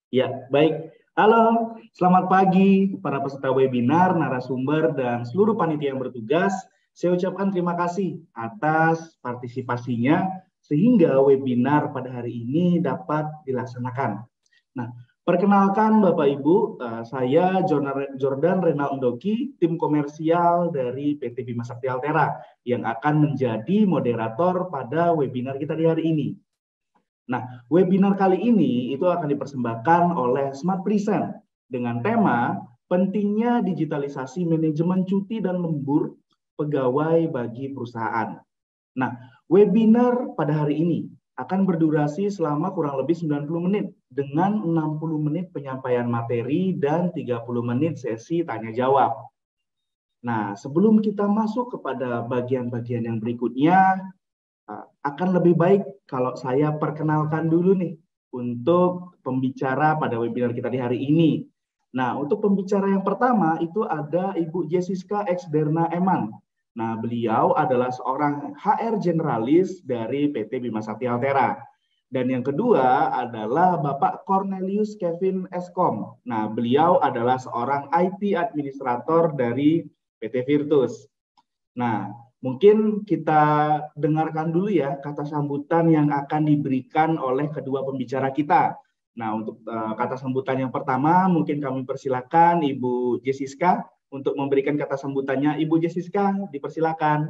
Ya, baik. Halo, selamat pagi para peserta webinar, narasumber, dan seluruh panitia yang bertugas. Saya ucapkan terima kasih atas partisipasinya sehingga webinar pada hari ini dapat dilaksanakan. Nah, perkenalkan Bapak Ibu, saya Jordan Renaldoki, tim komersial dari PT Bima Sakti Altera yang akan menjadi moderator pada webinar kita di hari ini. Nah, webinar kali ini itu akan dipersembahkan oleh Smart Present dengan tema pentingnya digitalisasi manajemen cuti dan lembur pegawai bagi perusahaan. Nah, webinar pada hari ini akan berdurasi selama kurang lebih 90 menit dengan 60 menit penyampaian materi dan 30 menit sesi tanya jawab. Nah, sebelum kita masuk kepada bagian-bagian yang berikutnya, akan lebih baik kalau saya perkenalkan dulu nih untuk pembicara pada webinar kita di hari ini. Nah, untuk pembicara yang pertama itu ada Ibu Jessica Exberna Eman. Nah, beliau adalah seorang HR generalis dari PT Bima Sakti Altera. Dan yang kedua adalah Bapak Cornelius Kevin Eskom. Nah, beliau adalah seorang IT administrator dari PT Virtus. Nah, mungkin kita dengarkan dulu ya kata sambutan yang akan diberikan oleh kedua pembicara kita. Nah, untuk kata sambutan yang pertama, mungkin kami persilakan Ibu Jessica untuk memberikan kata sambutannya. Ibu Jessica, dipersilakan.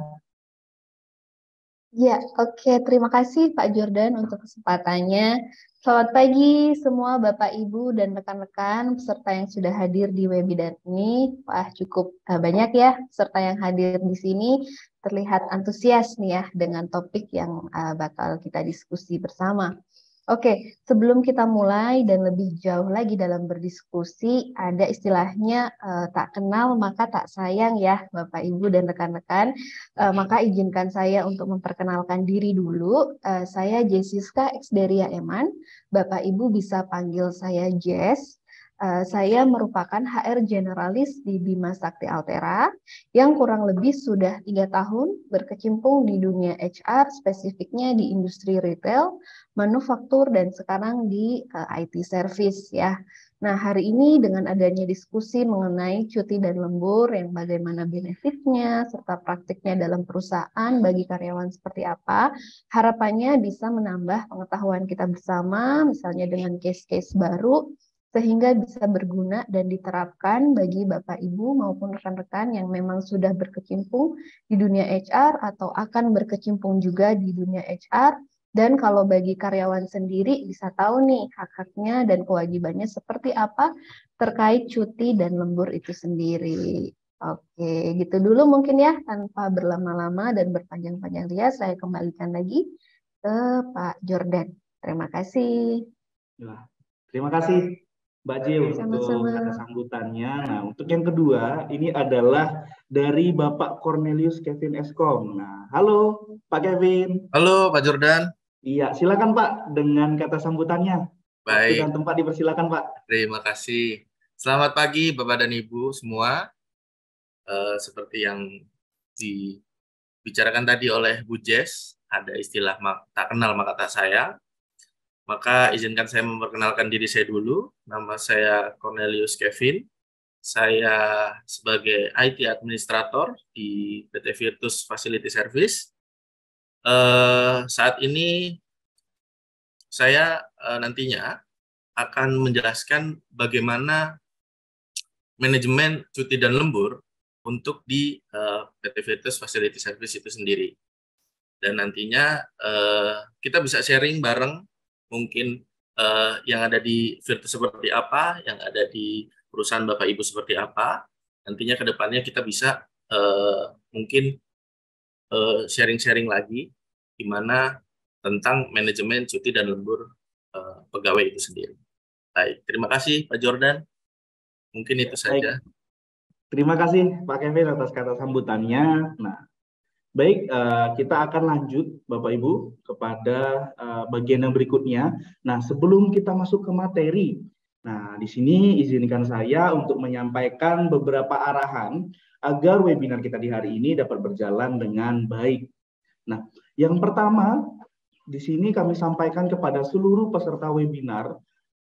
Ya, oke. Terima kasih Pak Jordan untuk kesempatannya. Selamat pagi semua Bapak, Ibu, dan rekan-rekan peserta yang sudah hadir di webinar ini. Wah, cukup banyak ya peserta yang hadir di sini. Terlihat antusias nih ya dengan topik yang bakal kita diskusi bersama. Oke, sebelum kita mulai dan lebih jauh lagi dalam berdiskusi, ada istilahnya tak kenal maka tak sayang ya Bapak Ibu dan rekan-rekan. Maka izinkan saya untuk memperkenalkan diri dulu. Saya Jessica Exderia Eman. Bapak Ibu bisa panggil saya Jess. Saya merupakan HR generalis di Bima Sakti Altera yang kurang lebih sudah 3 tahun berkecimpung di dunia HR, spesifiknya di industri retail, manufaktur, dan sekarang di IT service ya. Nah, hari ini dengan adanya diskusi mengenai cuti dan lembur yang bagaimana benefitnya serta praktiknya dalam perusahaan bagi karyawan seperti apa, harapannya bisa menambah pengetahuan kita bersama, misalnya dengan case-case baru, sehingga bisa berguna dan diterapkan bagi Bapak Ibu maupun rekan-rekan yang memang sudah berkecimpung di dunia HR atau akan berkecimpung juga di dunia HR. Dan kalau bagi karyawan sendiri bisa tahu nih hak-haknya dan kewajibannya seperti apa terkait cuti dan lembur itu sendiri. Oke, gitu dulu mungkin ya, tanpa berlama-lama dan berpanjang-panjang rias, saya kembalikan lagi ke Pak Jordan. Terima kasih. Ya, terima kasih Mbak J untuk Sama-sama. kata sambutannya. Nah, untuk yang kedua, ini adalah dari Bapak Cornelius Kevin Eskom. Nah, halo Pak Kevin. Halo Pak Jordan. Iya, silakan Pak dengan kata sambutannya. Waktu dan Baik, tempat dipersilakan Pak. terima kasih. Selamat pagi Bapak dan Ibu semua. Seperti yang dibicarakan tadi oleh Bu Jess, ada istilah tak kenal maka tak sayang. Maka izinkan saya memperkenalkan diri saya dulu. Nama saya Cornelius Kevin. Saya sebagai IT Administrator di PT Virtus Facility Service. Saat ini saya nantinya akan menjelaskan bagaimana manajemen cuti dan lembur untuk di PT Virtus Facility Service itu sendiri. Dan nantinya kita bisa sharing bareng mungkin yang ada di Virtus seperti apa, yang ada di perusahaan Bapak Ibu seperti apa. Nantinya ke depannya kita bisa mungkin sharing-sharing lagi gimana tentang manajemen cuti dan lembur pegawai itu sendiri. Baik, terima kasih Pak Jordan. Mungkin itu saja. Baik. Terima kasih Pak Kevin atas kata sambutannya. Nah, baik, kita akan lanjut Bapak Ibu kepada bagian yang berikutnya. Nah, sebelum kita masuk ke materi, nah di sini izinkan saya untuk menyampaikan beberapa arahan agar webinar kita di hari ini dapat berjalan dengan baik. Nah, yang pertama, di sini kami sampaikan kepada seluruh peserta webinar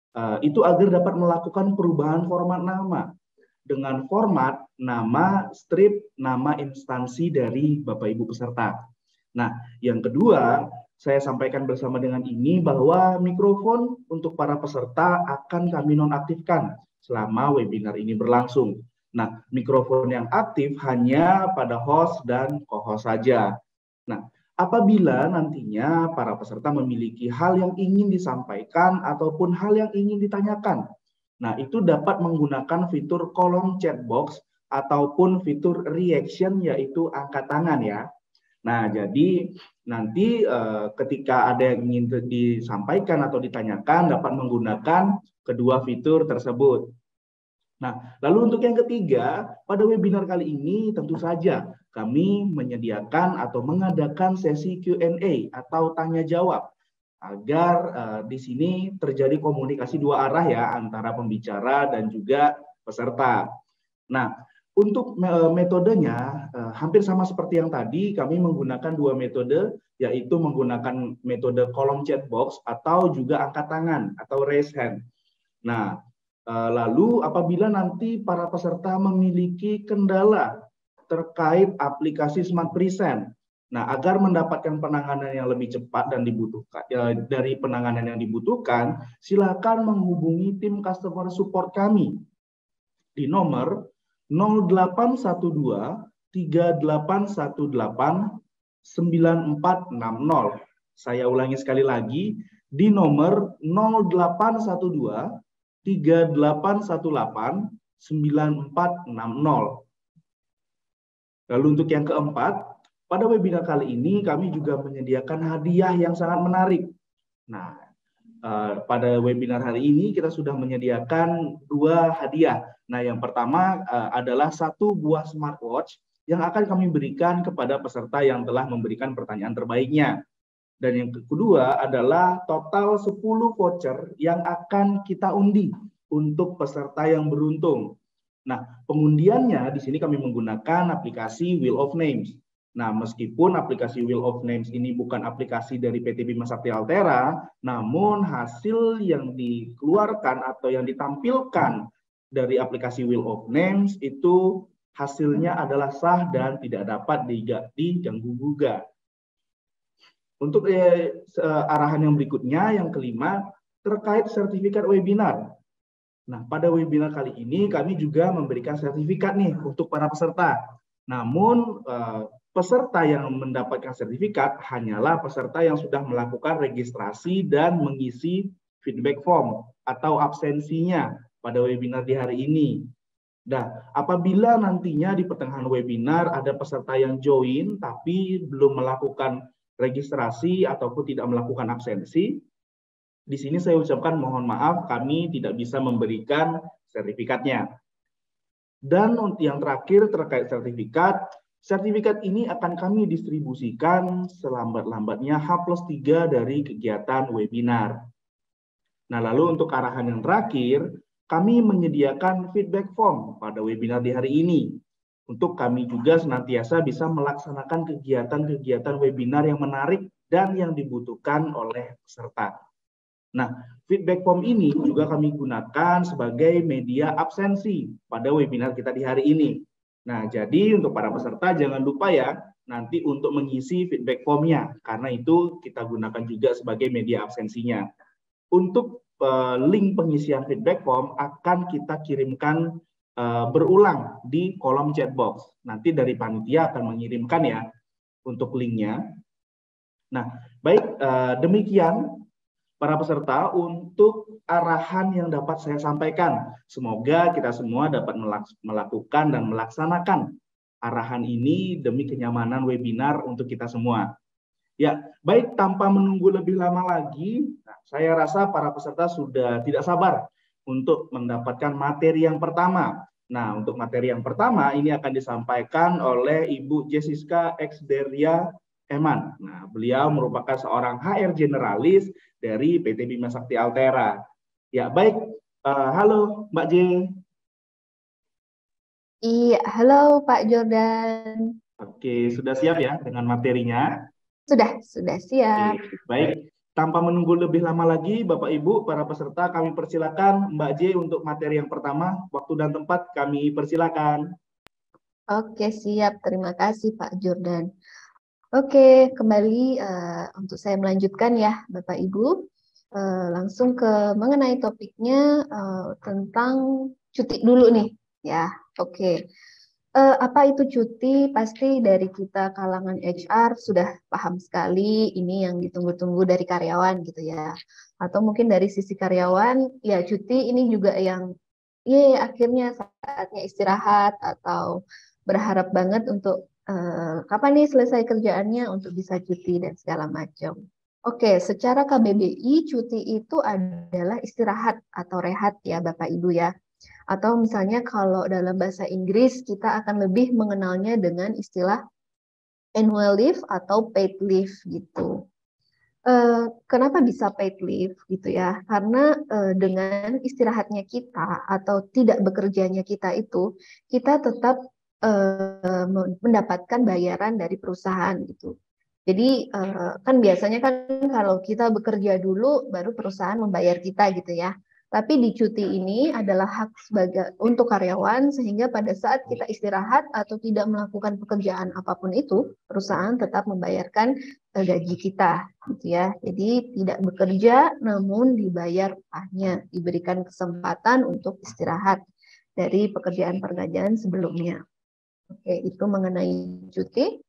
Itu agar dapat melakukan perubahan format nama dengan format nama strip, nama instansi dari Bapak Ibu peserta. Nah, yang kedua, saya sampaikan bersama dengan ini bahwa mikrofon untuk para peserta akan kami nonaktifkan selama webinar ini berlangsung. Nah, mikrofon yang aktif hanya pada host dan co-host saja. Nah, apabila nantinya para peserta memiliki hal yang ingin disampaikan ataupun hal yang ingin ditanyakan, nah itu dapat menggunakan fitur kolom chat box ataupun fitur reaction yaitu angkat tangan ya. Nah, jadi nanti ketika ada yang ingin disampaikan atau ditanyakan dapat menggunakan kedua fitur tersebut. Nah, lalu untuk yang ketiga, pada webinar kali ini tentu saja kami menyediakan atau mengadakan sesi Q&A atau tanya jawab agar di sini terjadi komunikasi dua arah ya antara pembicara dan juga peserta. Nah, untuk metodenya hampir sama seperti yang tadi, kami menggunakan dua metode, yaitu menggunakan metode kolom chat box atau juga angkat tangan atau raise hand. Nah, lalu apabila nanti para peserta memiliki kendala terkait aplikasi Smart Present, nah agar mendapatkan penanganan yang lebih cepat dan dibutuhkan dari penanganan yang dibutuhkan, silakan menghubungi tim customer support kami di nomor 0812 3818 9460. Saya ulangi sekali lagi di nomor 0812 3818 9460. Lalu untuk yang keempat, pada webinar kali ini kami juga menyediakan hadiah yang sangat menarik. Nah, pada webinar hari ini kita sudah menyediakan dua hadiah. Nah, yang pertama adalah satu buah smartwatch yang akan kami berikan kepada peserta yang telah memberikan pertanyaan terbaiknya. Dan yang kedua adalah total 10 voucher yang akan kita undi untuk peserta yang beruntung. Nah, pengundiannya di sini kami menggunakan aplikasi Wheel of Names. Nah, meskipun aplikasi Wheel of Names ini bukan aplikasi dari PT Bima Sakti Altera, namun hasil yang dikeluarkan atau yang ditampilkan dari aplikasi Wheel of Names itu hasilnya adalah sah dan tidak dapat diganggu-gugat. Untuk arahan yang berikutnya, yang kelima, terkait sertifikat webinar. Nah, pada webinar kali ini kami juga memberikan sertifikat nih untuk para peserta. Namun, peserta yang mendapatkan sertifikat hanyalah peserta yang sudah melakukan registrasi dan mengisi feedback form atau absensinya pada webinar di hari ini. Nah, apabila nantinya di pertengahan webinar ada peserta yang join tapi belum melakukan registrasi ataupun tidak melakukan absensi, di sini saya ucapkan mohon maaf, kami tidak bisa memberikan sertifikatnya. Dan untuk yang terakhir terkait sertifikat ini akan kami distribusikan selambat-lambatnya H+3 dari kegiatan webinar. Nah, lalu untuk arahan yang terakhir, kami menyediakan feedback form pada webinar di hari ini. Untuk kami juga senantiasa bisa melaksanakan kegiatan-kegiatan webinar yang menarik dan yang dibutuhkan oleh peserta. Nah, feedback form ini juga kami gunakan sebagai media absensi pada webinar kita di hari ini. Nah, jadi untuk para peserta jangan lupa ya, nanti untuk mengisi feedback formnya, karena itu kita gunakan juga sebagai media absensinya. Untuk link pengisian feedback form akan kita kirimkan berulang di kolom chat box. Nanti dari panitia akan mengirimkan ya untuk linknya. Nah, baik, demikian para peserta untuk arahan yang dapat saya sampaikan. Semoga kita semua dapat melakukan dan melaksanakan arahan ini demi kenyamanan webinar untuk kita semua. Ya, baik, tanpa menunggu lebih lama lagi, saya rasa para peserta sudah tidak sabar untuk mendapatkan materi yang pertama. Nah, untuk materi yang pertama ini akan disampaikan oleh Ibu Jessica Exderia Eman. Nah, beliau merupakan seorang HR generalis dari PT Bima Sakti Altera. Ya, baik. Halo, Mbak J. Iya, halo Pak Jordan. Oke, sudah siap ya dengan materinya? Sudah siap. Oke, baik. tanpa menunggu lebih lama lagi, Bapak Ibu, para peserta, kami persilakan Mbak J untuk materi yang pertama. Waktu dan tempat kami persilakan. Oke, siap. Terima kasih Pak Jordan. Oke, kembali untuk saya melanjutkan ya, Bapak Ibu. Langsung ke mengenai topiknya tentang cuti dulu nih, ya. Oke. Apa itu cuti? Pasti dari kita kalangan HR sudah paham sekali ini yang ditunggu-tunggu dari karyawan gitu ya. Atau mungkin dari sisi karyawan, ya cuti ini juga yang akhirnya saatnya istirahat atau berharap banget untuk kapan nih selesai kerjaannya untuk bisa cuti dan segala macam. Oke, secara KBBI cuti itu adalah istirahat atau rehat ya Bapak Ibu ya. Atau misalnya kalau dalam bahasa Inggris kita akan lebih mengenalnya dengan istilah annual leave atau paid leave gitu. Kenapa bisa paid leave gitu ya? Karena dengan istirahatnya kita atau tidak bekerjanya kita itu, kita tetap mendapatkan bayaran dari perusahaan gitu. Jadi kan biasanya kan kalau kita bekerja dulu baru perusahaan membayar kita gitu ya. Tapi di cuti ini adalah hak sebagai untuk karyawan sehingga pada saat kita istirahat atau tidak melakukan pekerjaan apapun itu, perusahaan tetap membayarkan gaji kita gitu ya. Jadi tidak bekerja namun dibayar upahnya, diberikan kesempatan untuk istirahat dari pekerjaan-pekerjaan sebelumnya. Oke, itu mengenai cuti.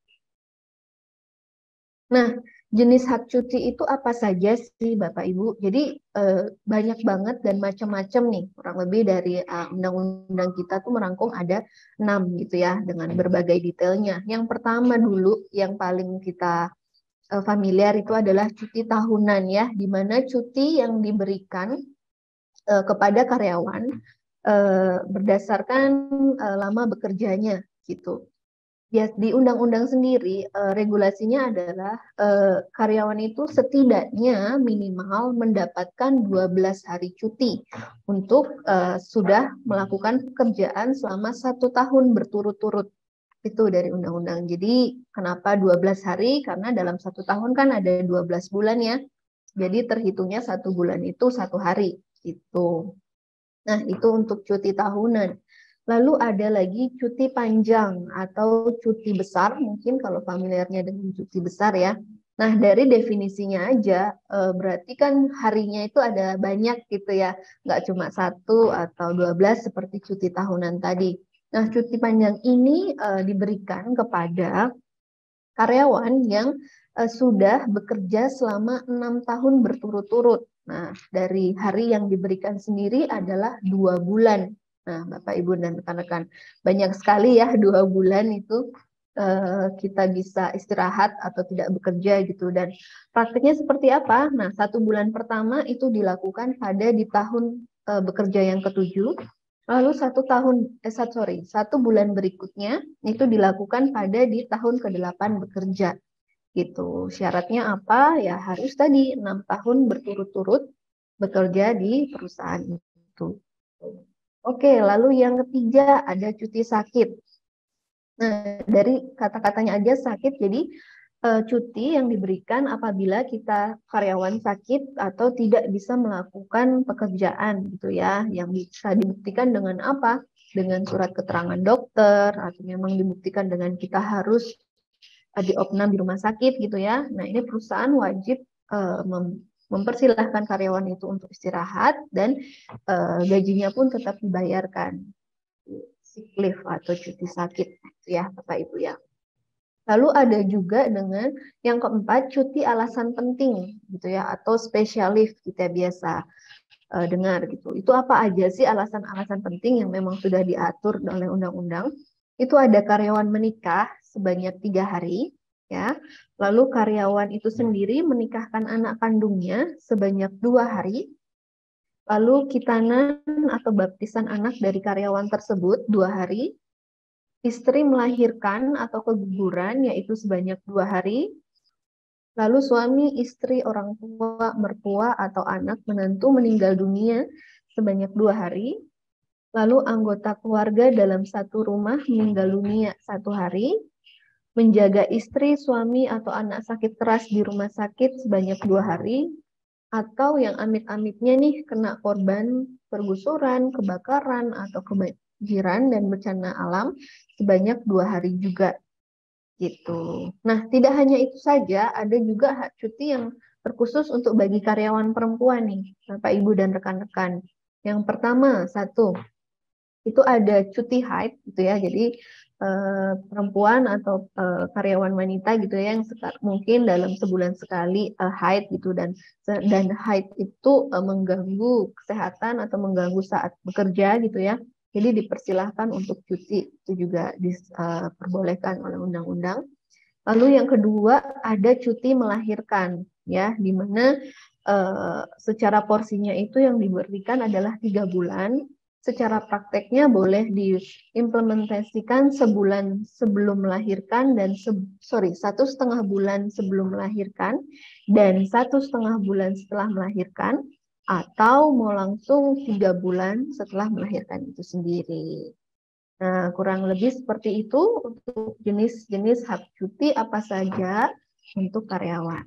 Nah, jenis hak cuti itu apa saja sih Bapak Ibu? Jadi banyak banget dan macam-macam nih. Kurang lebih dari undang-undang kita tuh merangkum ada 6 gitu ya dengan berbagai detailnya. Yang pertama dulu yang paling kita familiar itu adalah cuti tahunan ya, di mana cuti yang diberikan kepada karyawan berdasarkan lama bekerjanya gitu. Ya, di undang-undang sendiri regulasinya adalah karyawan itu setidaknya minimal mendapatkan 12 hari cuti untuk sudah melakukan pekerjaan selama 1 tahun berturut-turut. Itu dari undang-undang. Jadi kenapa 12 hari? Karena dalam 1 tahun kan ada 12 bulan ya. Jadi terhitungnya 1 bulan itu 1 hari gitu. Nah, itu untuk cuti tahunan. Lalu ada lagi cuti panjang atau cuti besar, mungkin kalau familiarnya dengan cuti besar ya. Nah, dari definisinya aja, berarti kan harinya itu ada banyak gitu ya, nggak cuma 1 atau 12 seperti cuti tahunan tadi. Nah, cuti panjang ini diberikan kepada karyawan yang sudah bekerja selama 6 tahun berturut-turut. Nah, dari hari yang diberikan sendiri adalah 2 bulan. Nah, Bapak, Ibu, dan rekan-rekan, banyak sekali ya 2 bulan itu kita bisa istirahat atau tidak bekerja gitu. Dan praktiknya seperti apa? Nah, 1 bulan pertama itu dilakukan pada di tahun bekerja yang ke-7. Lalu 1 bulan berikutnya itu dilakukan pada di tahun ke-8 bekerja gitu. Syaratnya apa? Ya harus tadi 6 tahun berturut-turut bekerja di perusahaan itu. Oke, lalu yang ketiga ada cuti sakit. Nah, dari kata-katanya aja sakit, jadi cuti yang diberikan apabila kita karyawan sakit atau tidak bisa melakukan pekerjaan gitu ya, yang bisa dibuktikan dengan apa? Dengan surat keterangan dokter atau memang dibuktikan dengan kita harus diopnam di rumah sakit gitu ya. Nah, ini perusahaan wajib mempersilahkan karyawan itu untuk istirahat dan gajinya pun tetap dibayarkan. Sick leave atau cuti sakit ya Bapak Ibu ya. Lalu ada juga dengan yang keempat cuti alasan penting gitu ya atau special leave kita biasa dengar gitu. Itu apa aja sih alasan-alasan penting yang memang sudah diatur oleh undang-undang? Itu ada karyawan menikah sebanyak 3 hari ya. Lalu karyawan itu sendiri menikahkan anak kandungnya sebanyak 2 hari. Lalu khitanan atau baptisan anak dari karyawan tersebut 2 hari. Istri melahirkan atau keguguran yaitu sebanyak 2 hari. Lalu suami, istri, orang tua, mertua, atau anak menantu meninggal dunia sebanyak 2 hari. Lalu anggota keluarga dalam satu rumah meninggal dunia 1 hari. menjaga istri, suami, atau anak sakit keras di rumah sakit sebanyak 2 hari, atau yang amit-amitnya nih kena korban pergusuran, kebakaran, atau kebanjiran dan bencana alam sebanyak 2 hari juga gitu. Nah, tidak hanya itu saja, ada juga hak cuti yang terkhusus untuk bagi karyawan perempuan nih, Bapak Ibu dan rekan-rekan. Yang pertama, satu, itu ada cuti haid gitu ya. Jadi perempuan atau karyawan wanita gitu ya yang mungkin dalam sebulan sekali haid gitu, dan haid itu mengganggu kesehatan atau mengganggu saat bekerja gitu ya. Jadi dipersilahkan untuk cuti, itu juga diperbolehkan oleh undang-undang. Lalu yang kedua ada cuti melahirkan ya, di mana secara porsinya itu yang diberikan adalah 3 bulan. Secara prakteknya boleh diimplementasikan sebulan sebelum melahirkan dan 1,5 bulan sebelum melahirkan dan 1,5 bulan setelah melahirkan, atau mau langsung 3 bulan setelah melahirkan itu sendiri. Nah, kurang lebih seperti itu untuk jenis-jenis hak cuti apa saja untuk karyawan.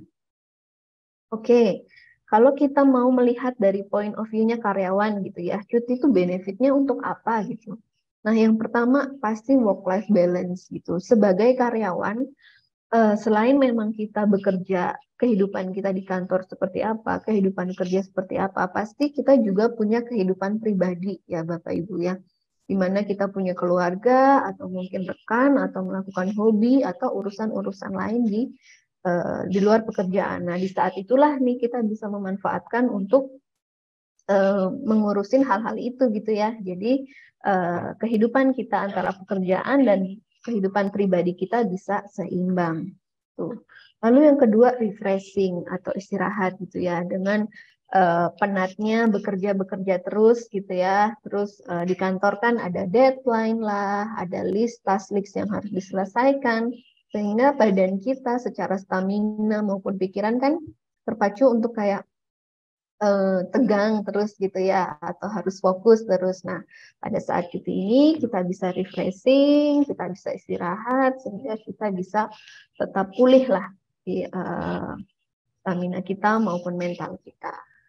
Oke, kalau kita mau melihat dari point of view-nya karyawan gitu ya, cuti itu benefitnya untuk apa gitu. Nah, yang pertama pasti work-life balance gitu. Sebagai karyawan, selain memang kita bekerja, kehidupan kita di kantor seperti apa, kehidupan kerja seperti apa, pasti kita juga punya kehidupan pribadi ya Bapak Ibu ya, di mana kita punya keluarga atau mungkin rekan atau melakukan hobi atau urusan-urusan lain di luar pekerjaan. Nah, di saat itulah nih kita bisa memanfaatkan untuk mengurusin hal-hal itu gitu ya. Jadi kehidupan kita antara pekerjaan dan kehidupan pribadi kita bisa seimbang. Tuh. Lalu yang kedua refreshing atau istirahat gitu ya, dengan penatnya bekerja terus gitu ya. Terus di kantor kan ada deadline lah, ada task list yang harus diselesaikan, sehingga badan kita secara stamina maupun pikiran kan terpacu untuk kayak tegang terus gitu ya, atau harus fokus terus. Nah, pada saat cuti ini kita bisa refreshing, kita bisa istirahat, sehingga kita bisa tetap pulih lah di stamina kita maupun mental kita.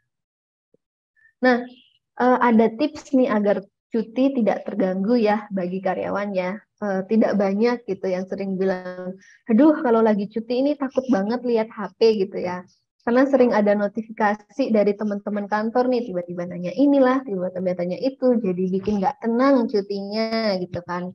Nah, ada tips nih agar cuti tidak terganggu ya bagi karyawan ya. Tidak banyak gitu yang sering bilang, aduh kalau lagi cuti ini takut banget lihat HP gitu ya. Karena sering ada notifikasi dari teman-teman kantor nih, tiba-tiba nanya inilah, tiba-tiba tanya itu, jadi bikin nggak tenang cutinya gitu kan.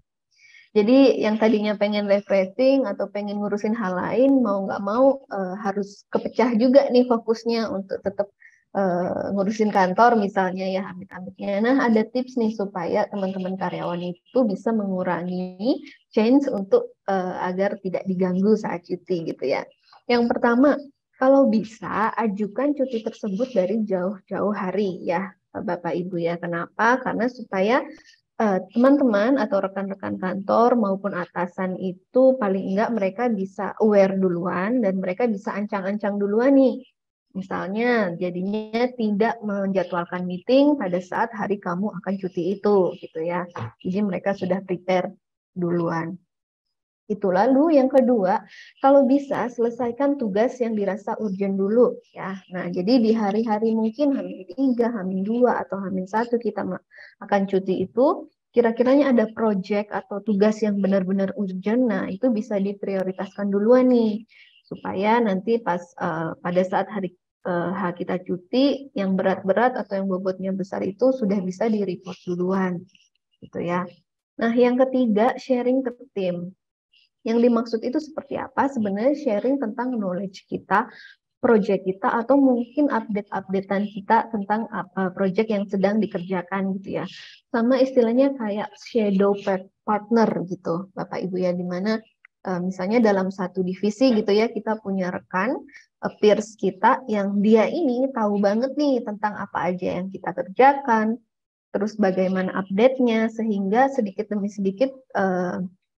Jadi yang tadinya pengen refreshing atau pengen ngurusin hal lain, mau nggak mau harus kepecah juga nih fokusnya untuk tetap ngurusin kantor misalnya ya, amit-amitnya. Nah, ada tips nih supaya teman-teman karyawan itu bisa mengurangi change untuk agar tidak diganggu saat cuti gitu ya. Yang pertama, kalau bisa ajukan cuti tersebut dari jauh-jauh hari ya, Bapak Ibu ya. Kenapa? Karena supaya teman-teman atau rekan-rekan kantor maupun atasan itu paling enggak mereka bisa aware duluan dan mereka bisa ancang-ancang duluan nih. Misalnya jadinya tidak menjadwalkan meeting pada saat hari kamu akan cuti itu gitu ya. Jadi mereka sudah prepare duluan. Itu lalu yang kedua, kalau bisa selesaikan tugas yang dirasa urgent dulu ya. Nah, jadi di hari-hari mungkin H-3, H-2 atau H-1 kita akan cuti itu, kira-kiranya ada project atau tugas yang benar-benar urgent. Nah, itu bisa diprioritaskan duluan nih supaya nanti pas pada saat hari kita cuti yang berat-berat atau yang bobotnya besar itu sudah bisa di-report duluan gitu ya. Nah, yang ketiga, sharing ke tim. Yang dimaksud itu seperti apa? Sebenarnya sharing tentang knowledge kita, project kita, atau mungkin update-updatean kita tentang project yang sedang dikerjakan gitu ya. Sama istilahnya kayak shadow partner gitu, Bapak Ibu ya, di mana misalnya dalam satu divisi gitu ya, kita punya rekan, peers kita yang dia ini tahu banget nih tentang apa aja yang kita kerjakan, terus bagaimana update-nya, sehingga sedikit demi sedikit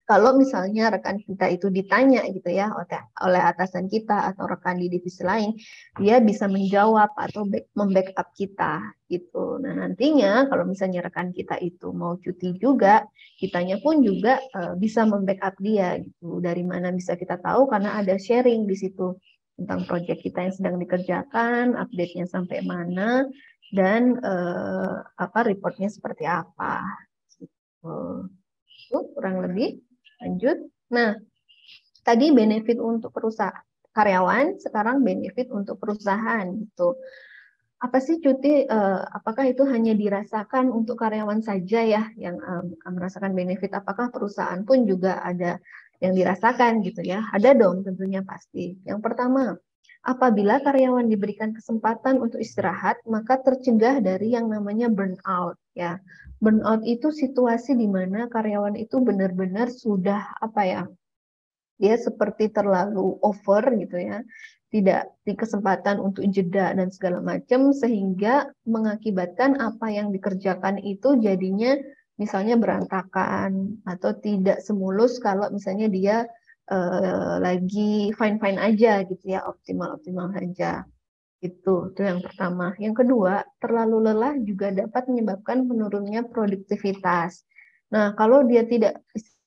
kalau misalnya rekan kita itu ditanya gitu ya oleh atasan kita atau rekan di divisi lain, dia bisa menjawab atau membackup kita gitu. Nah, nantinya kalau misalnya rekan kita itu mau cuti juga, kitanya pun juga bisa membackup dia gitu. Dari mana bisa kita tahu? Karena ada sharing di situ tentang proyek kita yang sedang dikerjakan, update-nya sampai mana, dan reportnya seperti apa. Gitu. Itu kurang lebih. Lanjut. Nah, tadi benefit untuk perusahaan karyawan, sekarang benefit untuk perusahaan gitu. Apa sih cuti? Apakah itu hanya dirasakan untuk karyawan saja ya yang merasakan benefit? Apakah perusahaan pun juga ada yang dirasakan gitu ya? Ada dong tentunya pasti. Yang pertama, apabila karyawan diberikan kesempatan untuk istirahat, maka tercegah dari yang namanya burnout ya. Burnout itu situasi di mana karyawan itu benar-benar sudah dia seperti terlalu over gitu ya, tidak di kesempatan untuk jeda dan segala macam, sehingga mengakibatkan apa yang dikerjakan itu jadinya misalnya berantakan atau tidak semulus kalau misalnya dia lagi fine-fine aja gitu ya, optimal-optimal aja. Itu yang pertama. Yang kedua, terlalu lelah juga dapat menyebabkan menurunnya produktivitas. Nah, kalau dia tidak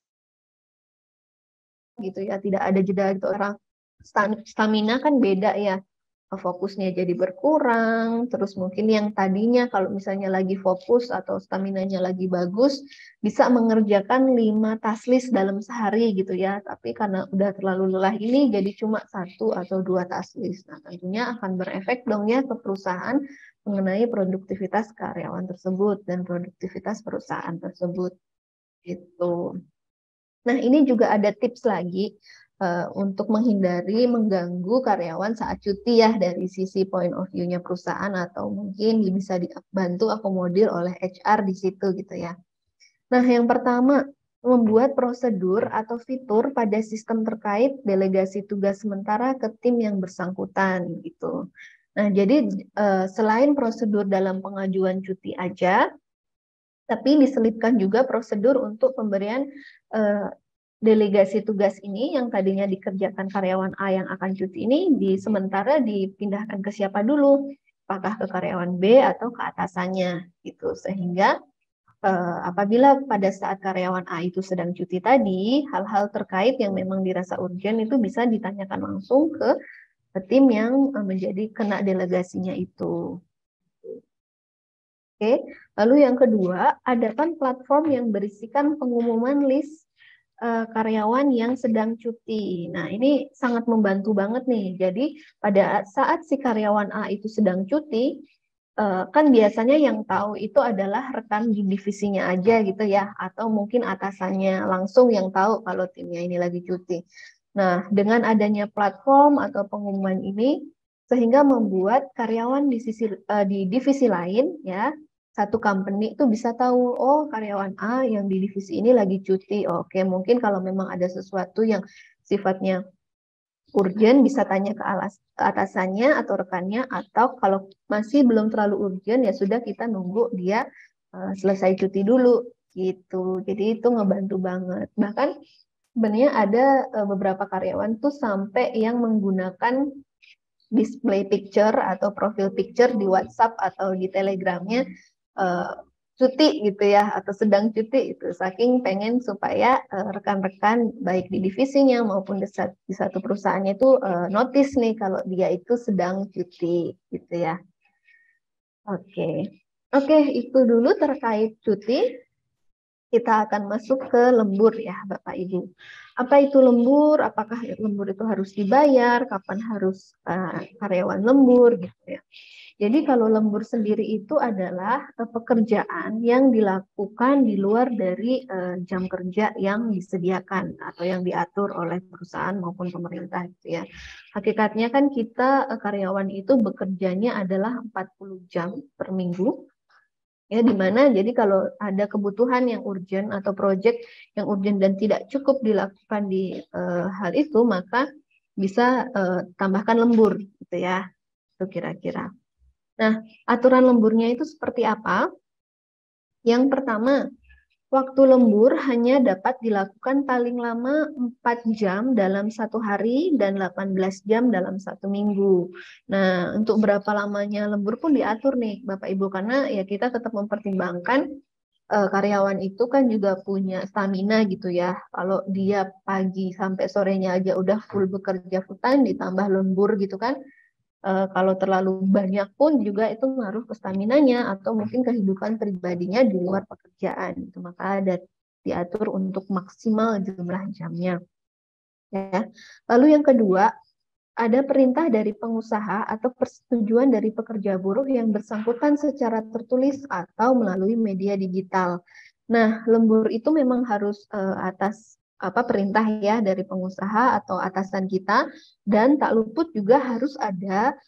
gitu ya, tidak ada jeda gitu, orang stamina kan beda ya, fokusnya jadi berkurang, terus mungkin yang tadinya kalau misalnya lagi fokus atau staminanya lagi bagus, bisa mengerjakan 5 task list dalam sehari gitu ya, tapi karena udah terlalu lelah ini jadi cuma 1 atau 2 task list. Nah, tentunya akan berefek dong ya ke perusahaan mengenai produktivitas karyawan tersebut dan produktivitas perusahaan tersebut gitu. Nah, ini juga ada tips lagi untuk menghindari mengganggu karyawan saat cuti ya dari sisi point of view-nya perusahaan atau mungkin bisa dibantu akomodir oleh HR di situ gitu ya. Nah, yang pertama, membuat prosedur atau fitur pada sistem terkait delegasi tugas sementara ke tim yang bersangkutan gitu. Nah, jadi selain prosedur dalam pengajuan cuti aja, tapi diselipkan juga prosedur untuk pemberian delegasi tugas ini yang tadinya dikerjakan karyawan A yang akan cuti ini sementara dipindahkan ke siapa dulu, apakah ke karyawan B atau ke atasannya gitu, sehingga apabila pada saat karyawan A itu sedang cuti tadi, hal-hal terkait yang memang dirasa urgent itu bisa ditanyakan langsung ke tim yang menjadi kena delegasinya itu. Oke, lalu yang kedua, adakan platform yang berisikan pengumuman list karyawan yang sedang cuti. Nah, ini sangat membantu banget nih. Jadi, pada saat si karyawan A itu sedang cuti, kan biasanya yang tahu itu adalah rekan di divisinya aja gitu ya, atau mungkin atasannya langsung yang tahu kalau timnya ini lagi cuti. Nah, dengan adanya platform atau pengumuman ini, sehingga membuat karyawan di divisi lain ya, satu company itu bisa tahu, oh karyawan A yang di divisi ini lagi cuti. Oke, mungkin kalau memang ada sesuatu yang sifatnya urgent bisa tanya ke atasannya atau rekannya, atau kalau masih belum terlalu urgent ya sudah kita nunggu dia selesai cuti dulu gitu. Jadi itu ngebantu banget. Bahkan sebenarnya ada beberapa karyawan tuh sampai yang menggunakan display picture atau profil picture di WhatsApp atau di Telegramnya cuti gitu ya, atau sedang cuti itu, saking pengen supaya rekan-rekan baik di divisinya maupun di satu perusahaannya itu notice nih kalau dia itu sedang cuti gitu ya. Oke, itu dulu terkait cuti. Kita akan masuk ke lembur ya Bapak Ibu. Apa itu lembur? Apakah lembur itu harus dibayar? Kapan harus karyawan lembur gitu ya. Jadi kalau lembur sendiri itu adalah pekerjaan yang dilakukan di luar dari jam kerja yang disediakan atau yang diatur oleh perusahaan maupun pemerintah gitu ya. Hakikatnya kan kita karyawan itu bekerjanya adalah 40 jam per minggu. Ya, di mana jadi kalau ada kebutuhan yang urgent atau proyek yang urgent dan tidak cukup dilakukan di hal itu, maka bisa tambahkan lembur gitu ya. Itu kira-kira. Nah, aturan lemburnya itu seperti apa? Yang pertama, Waktu lembur hanya dapat dilakukan paling lama 4 jam dalam satu hari dan 18 jam dalam satu minggu. Nah, untuk berapa lamanya lembur pun diatur nih Bapak Ibu, karena ya kita tetap mempertimbangkan karyawan itu kan juga punya stamina gitu ya. Kalau dia pagi sampai sorenya aja udah full bekerja full time ditambah lembur gitu kan. Kalau terlalu banyak pun juga itu ngaruh ke staminanya atau mungkin kehidupan pribadinya di luar pekerjaan. Itu maka ada diatur untuk maksimal jumlah jamnya. Ya. Lalu yang kedua, ada perintah dari pengusaha atau persetujuan dari pekerja buruh yang bersangkutan secara tertulis atau melalui media digital. Nah, lembur itu memang harus atas perintah ya dari pengusaha atau atasan kita, dan tak luput juga harus ada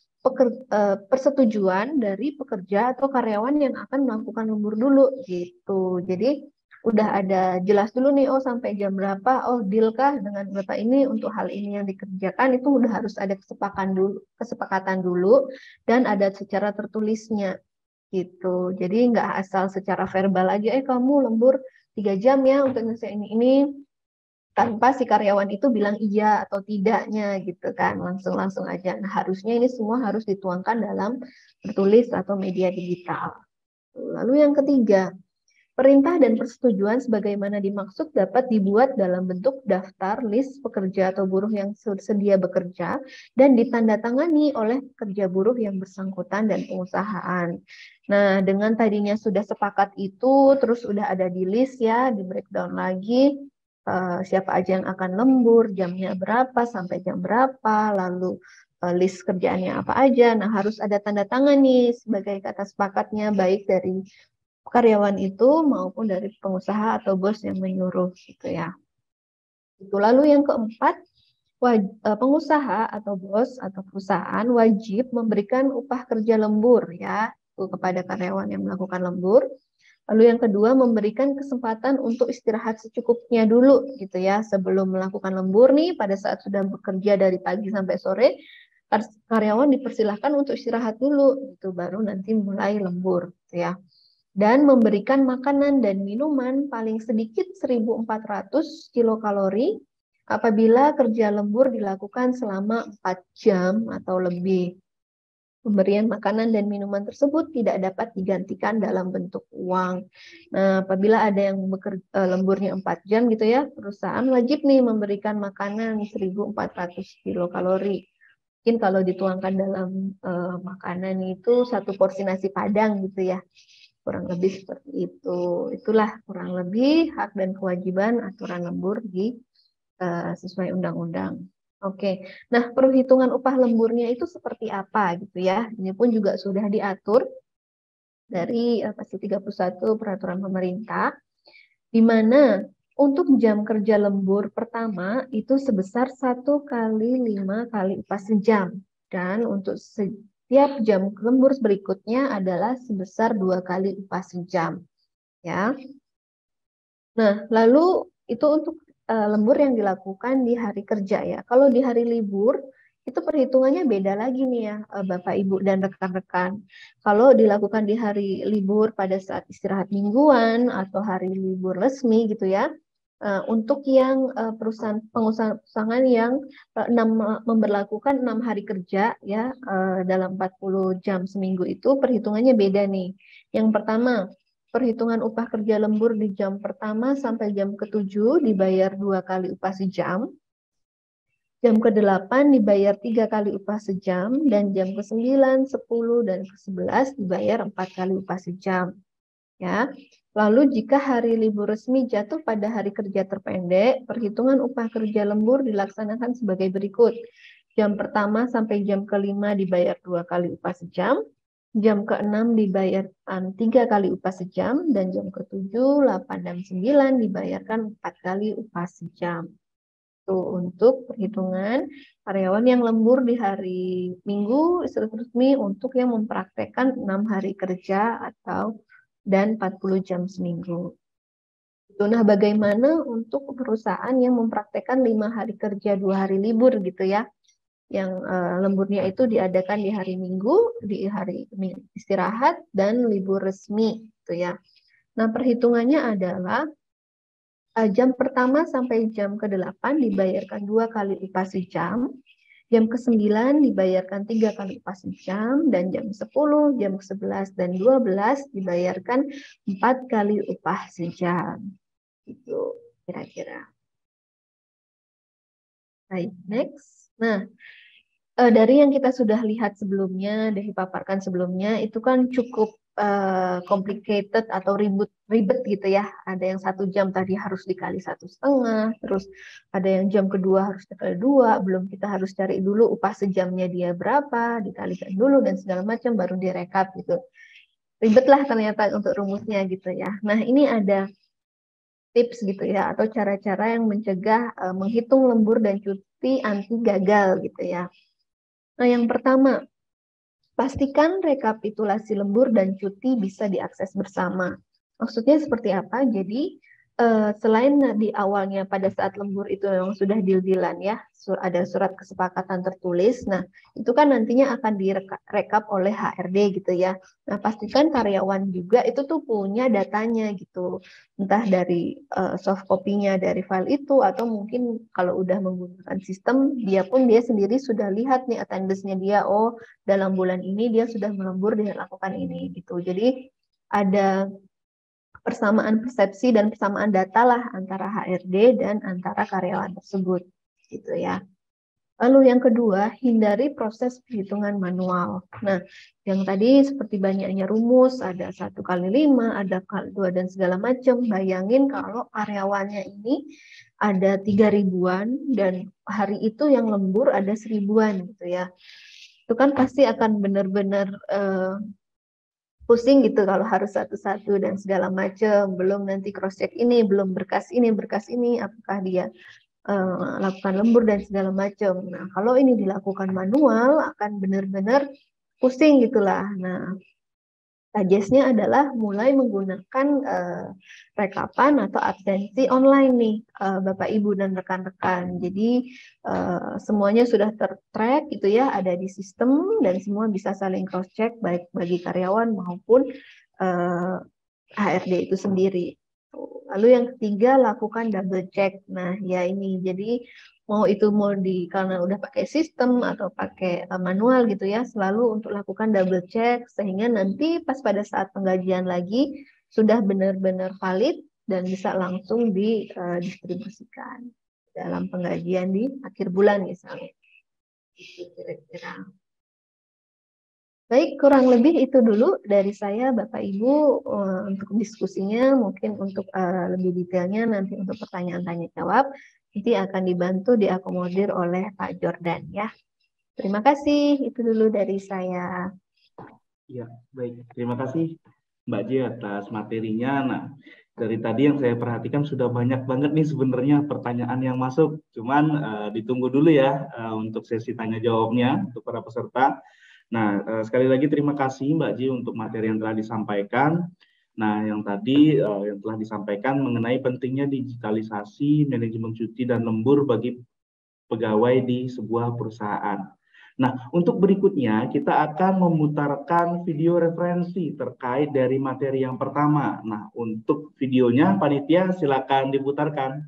persetujuan dari pekerja atau karyawan yang akan melakukan lembur dulu gitu. Jadi udah ada jelas dulu nih, oh sampai jam berapa, oh deal kah dengan Bapak ini untuk hal ini yang dikerjakan, itu udah harus ada kesepakatan dulu dan ada secara tertulisnya gitu. Jadi nggak asal secara verbal aja, kamu lembur 3 jam ya untuk nyelesain ini, tanpa si karyawan itu bilang iya atau tidaknya gitu kan, langsung aja. Nah, harusnya ini semua harus dituangkan dalam tertulis atau media digital. Lalu yang ketiga, perintah dan persetujuan sebagaimana dimaksud dapat dibuat dalam bentuk daftar list pekerja atau buruh yang sedia bekerja dan ditandatangani oleh pekerja buruh yang bersangkutan dan pengusahaan. Nah, dengan tadinya sudah sepakat itu, terus udah ada di list ya, di breakdown lagi, siapa aja yang akan lembur, jamnya berapa, sampai jam berapa, lalu list kerjaannya apa aja. Nah, harus ada tanda tangan nih sebagai kata sepakatnya, baik dari karyawan itu maupun dari pengusaha atau bos yang menyuruh gitu ya. Itu. Lalu yang keempat, pengusaha atau bos atau perusahaan wajib memberikan upah kerja lembur ya kepada karyawan yang melakukan lembur. Lalu yang kedua, memberikan kesempatan untuk istirahat secukupnya dulu gitu ya, sebelum melakukan lembur nih. Pada saat sudah bekerja dari pagi sampai sore, karyawan dipersilahkan untuk istirahat dulu gitu, baru nanti mulai lembur gitu ya. Dan memberikan makanan dan minuman paling sedikit 1.400 kilokalori apabila kerja lembur dilakukan selama 4 jam atau lebih. Pemberian makanan dan minuman tersebut tidak dapat digantikan dalam bentuk uang. Nah, apabila ada yang lemburnya 4 jam gitu ya, perusahaan wajib nih memberikan makanan 1.400 kilokalori. Mungkin kalau dituangkan dalam makanan itu satu porsi nasi Padang gitu ya. Kurang lebih seperti itu. Itulah kurang lebih hak dan kewajiban aturan lembur di sesuai undang-undang. Oke, nah perhitungan upah lemburnya itu seperti apa gitu ya? Ini pun juga sudah diatur dari pasal 31 peraturan pemerintah, di mana untuk jam kerja lembur pertama itu sebesar 1 kali 5 kali upah sejam, dan untuk setiap jam lembur berikutnya adalah sebesar 2 kali upah sejam. Ya. Nah, lalu itu untuk lembur yang dilakukan di hari kerja ya. Kalau di hari libur, itu perhitungannya beda lagi nih ya, Bapak, Ibu, dan rekan-rekan. Kalau dilakukan di hari libur pada saat istirahat mingguan atau hari libur resmi gitu ya, untuk yang perusahaan yang memberlakukan 6 hari kerja ya dalam 40 jam seminggu, itu perhitungannya beda nih. Yang pertama, perhitungan upah kerja lembur di jam pertama sampai jam ke-7 dibayar 2 kali upah sejam. Jam ke-8 dibayar 3 kali upah sejam, dan jam ke-9, 10, dan ke-11 dibayar 4 kali upah sejam. Ya. Lalu jika hari libur resmi jatuh pada hari kerja terpendek, perhitungan upah kerja lembur dilaksanakan sebagai berikut. Jam pertama sampai jam ke-5 dibayar 2 kali upah sejam, jam ke-6 dibayar 3 kali upah sejam, dan jam ke-7, 8, dan 9 dibayarkan 4 kali upah sejam. Itu untuk perhitungan karyawan yang lembur di hari Minggu resmi untuk yang mempraktekkan 6 hari kerja dan 40 jam seminggu. Nah, bagaimana untuk perusahaan yang mempraktekkan 5 hari kerja, 2 hari libur gitu ya, yang lemburnya itu diadakan di hari Minggu, di hari istirahat, dan libur resmi gitu ya. Nah, perhitungannya adalah jam pertama sampai jam ke-8 dibayarkan 2 kali upah sejam, jam ke-9 dibayarkan 3 kali upah sejam, dan jam 10, jam ke-11, dan 12 dibayarkan 4 kali upah sejam. Itu kira-kira. Baik, next. Nah, dari yang kita sudah lihat sebelumnya, dari paparkan sebelumnya, itu kan cukup complicated atau ribet gitu ya. Ada yang 1 jam tadi harus dikali 1,5, terus ada yang jam kedua harus dikali 2, belum kita harus cari dulu upah sejamnya dia berapa, dikalikan dulu dan segala macam baru direkap gitu. Ribet lah ternyata untuk rumusnya gitu ya. Nah, ini ada tips gitu ya, atau cara-cara yang mencegah menghitung lembur dan cuti anti gagal gitu ya. Nah, yang pertama, pastikan rekapitulasi lembur dan cuti bisa diakses bersama. Maksudnya seperti apa? Jadi, selain di awalnya pada saat lembur itu memang sudah deal-dealan ya, ada surat kesepakatan tertulis. Nah, itu kan nantinya akan direkap oleh HRD gitu ya. Nah, pastikan karyawan juga itu tuh punya datanya gitu. Entah dari soft copy-nya dari file itu, atau mungkin kalau udah menggunakan sistem, dia sendiri sudah lihat nih attendance-nya dia, oh dalam bulan ini dia sudah melembur, dia lakukan ini gitu. Jadi ada persamaan persepsi dan persamaan data lah antara HRD dan antara karyawan tersebut gitu ya. Lalu yang kedua, hindari proses perhitungan manual. Nah, yang tadi seperti banyaknya rumus, ada 1 kali 5, ada kali 2 dan segala macam. Bayangin kalau karyawannya ini ada 3.000-an dan hari itu yang lembur ada 1.000-an gitu ya. Itu kan pasti akan benar-benar pusing gitu kalau harus satu-satu dan segala macam, belum nanti cross check ini, belum berkas ini, apakah dia lakukan lembur dan segala macam. Nah, kalau ini dilakukan manual akan benar-benar pusing gitulah. Nah, suggest-nya adalah mulai menggunakan rekapan atau absensi online nih, Bapak Ibu dan rekan-rekan. Jadi semuanya sudah ter-track gitu ya, ada di sistem dan semua bisa saling cross check baik bagi karyawan maupun HRD itu sendiri. Lalu yang ketiga, lakukan double check. Nah, ya ini jadi mau karena udah pakai sistem atau pakai manual gitu ya, selalu untuk lakukan double check sehingga nanti pas pada saat penggajian lagi sudah benar-benar valid dan bisa langsung didistribusikan dalam penggajian di akhir bulan misalnya. Itu kira-kira. Baik, kurang lebih itu dulu dari saya, Bapak Ibu, untuk diskusinya. Mungkin untuk lebih detailnya nanti untuk pertanyaan tanya jawab, nanti akan dibantu diakomodir oleh Pak Jordan ya. Terima kasih, itu dulu dari saya. Ya, baik. Terima kasih Mbak Ji atas materinya. Nah, dari tadi yang saya perhatikan sudah banyak banget nih sebenarnya pertanyaan yang masuk. Cuman ditunggu dulu ya untuk sesi tanya jawabnya untuk para peserta. Nah, sekali lagi terima kasih Mbak Ji untuk materi yang telah disampaikan. Nah, yang tadi yang telah disampaikan mengenai pentingnya digitalisasi manajemen cuti dan lembur bagi pegawai di sebuah perusahaan. Nah, untuk berikutnya kita akan memutarkan video referensi terkait dari materi yang pertama. Nah, untuk videonya panitia silakan diputarkan.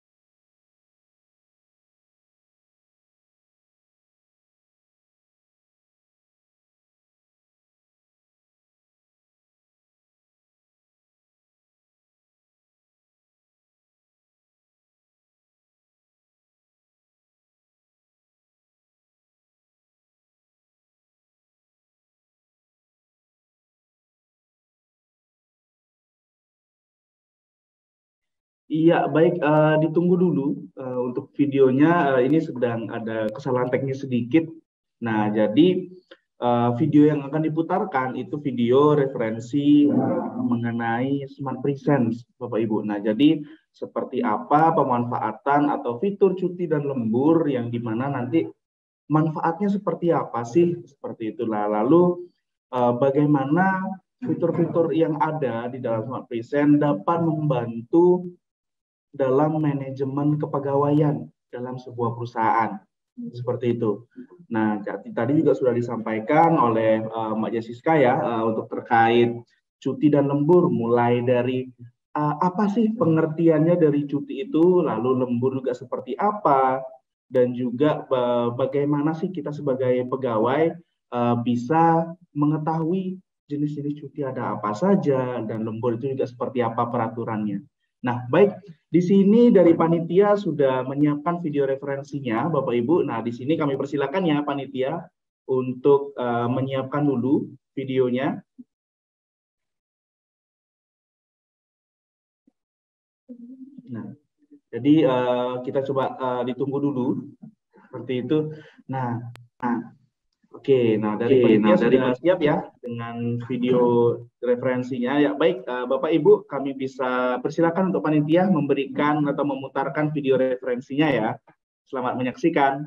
Iya, baik. Ditunggu dulu untuk videonya. Ini sedang ada kesalahan teknis sedikit. Nah, jadi video yang akan diputarkan itu video referensi mengenai Smart Presence, Bapak Ibu. Nah, jadi seperti apa pemanfaatan atau fitur cuti dan lembur yang dimana nanti manfaatnya seperti apa sih? Seperti itulah. Lalu bagaimana fitur-fitur yang ada di dalam Smart Presence dapat membantu dalam manajemen kepegawaian dalam sebuah perusahaan. Seperti itu. Nah, tadi juga sudah disampaikan oleh Mbak Jessica ya untuk terkait cuti dan lembur, mulai dari apa sih pengertiannya dari cuti itu, lalu lembur juga seperti apa, dan juga bagaimana sih kita sebagai pegawai bisa mengetahui jenis-jenis cuti ada apa saja, dan lembur itu juga seperti apa peraturannya. Nah, baik, di sini dari panitia sudah menyiapkan video referensinya, Bapak Ibu. Nah, di sini kami persilakan ya panitia untuk menyiapkan dulu videonya. Nah, jadi kita coba ditunggu dulu seperti itu. Nah, oke. Nah, dari panitia sudah siap ya dengan video referensinya. Ya, baik, Bapak Ibu, kami bisa persilakan untuk panitia memberikan atau memutarkan video referensinya ya. Selamat menyaksikan.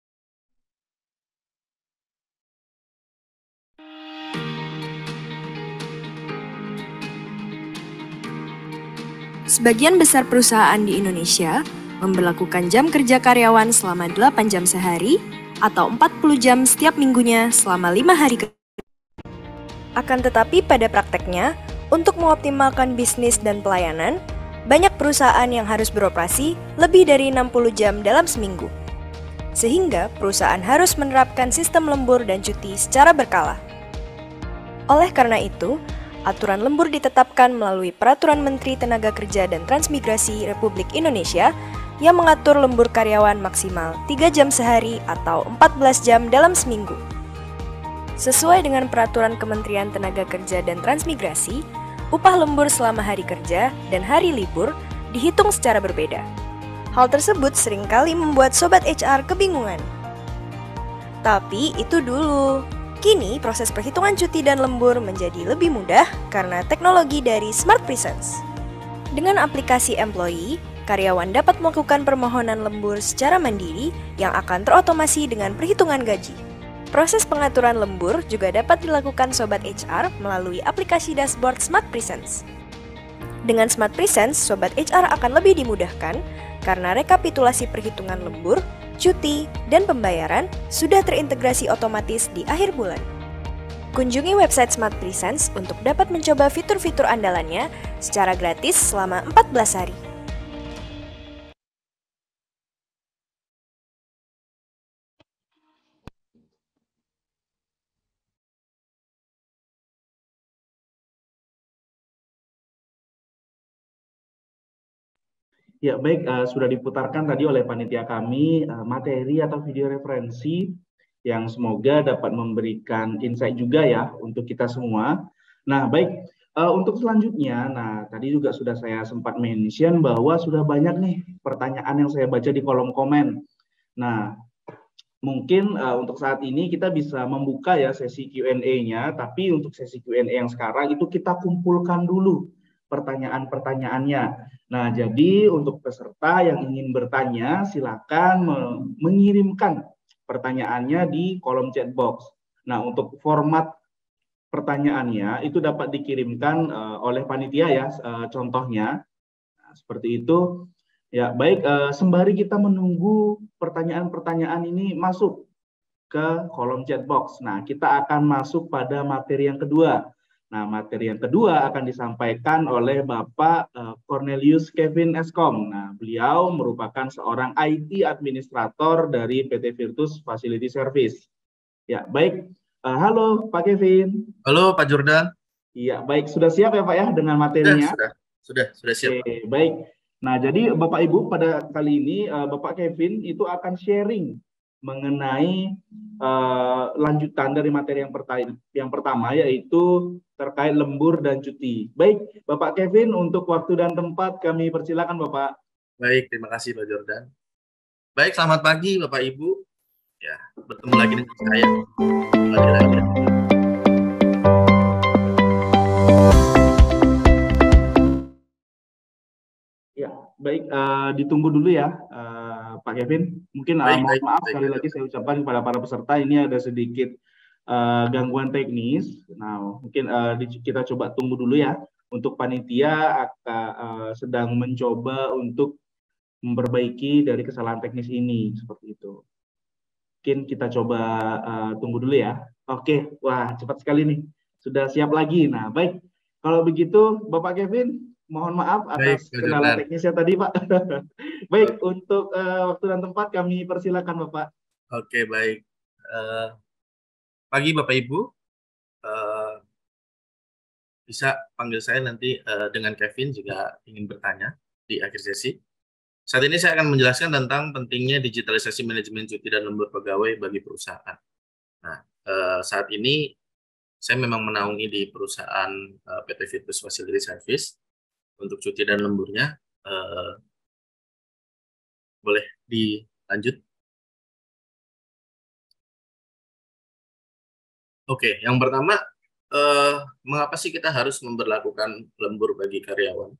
Sebagian besar perusahaan di Indonesia memberlakukan jam kerja karyawan selama 8 jam sehari atau 40 jam setiap minggunya selama 5 hari kerja. Akan tetapi pada prakteknya, untuk mengoptimalkan bisnis dan pelayanan, banyak perusahaan yang harus beroperasi lebih dari 60 jam dalam seminggu. Sehingga perusahaan harus menerapkan sistem lembur dan cuti secara berkala. Oleh karena itu, aturan lembur ditetapkan melalui Peraturan Menteri Tenaga Kerja dan Transmigrasi Republik Indonesia yang mengatur lembur karyawan maksimal 3 jam sehari atau 14 jam dalam seminggu. Sesuai dengan Peraturan Kementerian Tenaga Kerja dan Transmigrasi, upah lembur selama hari kerja dan hari libur dihitung secara berbeda. Hal tersebut seringkali membuat Sobat HR kebingungan. Tapi itu dulu. Kini, proses perhitungan cuti dan lembur menjadi lebih mudah karena teknologi dari Smart Presence. Dengan aplikasi Employee, karyawan dapat melakukan permohonan lembur secara mandiri yang akan terotomasi dengan perhitungan gaji. Proses pengaturan lembur juga dapat dilakukan Sobat HR melalui aplikasi dashboard Smart Presence. Dengan Smart Presence, Sobat HR akan lebih dimudahkan karena rekapitulasi perhitungan lembur, cuti, dan pembayaran sudah terintegrasi otomatis di akhir bulan. Kunjungi website Smart Presence untuk dapat mencoba fitur-fitur andalannya secara gratis selama 14 hari. Ya, baik, sudah diputarkan tadi oleh panitia kami materi atau video referensi yang semoga dapat memberikan insight juga ya untuk kita semua. Nah, baik, untuk selanjutnya, nah tadi juga sudah saya sempat mention bahwa sudah banyak nih pertanyaan yang saya baca di kolom komen. Nah, mungkin untuk saat ini kita bisa membuka ya sesi Q&A-nya, tapi untuk sesi Q&A yang sekarang itu kita kumpulkan dulu pertanyaan-pertanyaannya. Nah, jadi untuk peserta yang ingin bertanya, silakan mengirimkan pertanyaannya di kolom chat box. Nah, untuk format pertanyaannya itu dapat dikirimkan oleh panitia ya, contohnya. Nah, seperti itu. Ya, baik, sembari kita menunggu pertanyaan-pertanyaan ini masuk ke kolom chat box. Nah, kita akan masuk pada materi yang kedua. Nah, materi yang kedua akan disampaikan oleh Bapak Cornelius Kevin Eskom. Nah, beliau merupakan seorang IT administrator dari PT Virtus Facility Service. Ya, baik. Halo Pak Kevin. Halo Pak Jordan. Iya, baik. Sudah siap ya Pak ya dengan materinya? Sudah siap. Oke, baik. Nah, jadi Bapak Ibu pada kali ini Bapak Kevin itu akan sharing mengenai lanjutan dari materi yang pertama yaitu terkait lembur dan cuti. Baik, Bapak Kevin, untuk waktu dan tempat kami persilakan Bapak. Baik, terima kasih Pak Jordan. Baik, selamat pagi Bapak Ibu. Ya, bertemu lagi dengan saya. Ya, baik, ditunggu dulu ya Pak Kevin. Mungkin mohon maaf sekali lagi saya ucapkan kepada para peserta, ini ada sedikit gangguan teknis. Nah, mungkin kita coba tunggu dulu ya. Untuk panitia sedang mencoba untuk memperbaiki dari kesalahan teknis ini, seperti itu. Mungkin kita coba tunggu dulu ya. Oke, wah cepat sekali nih. Sudah siap lagi. Nah, baik. Kalau begitu, Bapak Kevin, mohon maaf Baik, atas Pak kendala Jordan. teknisnya tadi, Pak. Baik, untuk waktu dan tempat kami persilakan, Bapak. Oke, baik. Pagi Bapak Ibu, bisa panggil saya nanti dengan Kevin jika ingin bertanya di akhir sesi. Saat ini saya akan menjelaskan tentang pentingnya digitalisasi manajemen cuti dan lembur pegawai bagi perusahaan. Nah, saat ini saya memang menaungi di perusahaan PT Virtus Facility Service untuk cuti dan lemburnya. Boleh dilanjut? Oke, yang pertama, mengapa sih kita harus memberlakukan lembur bagi karyawan?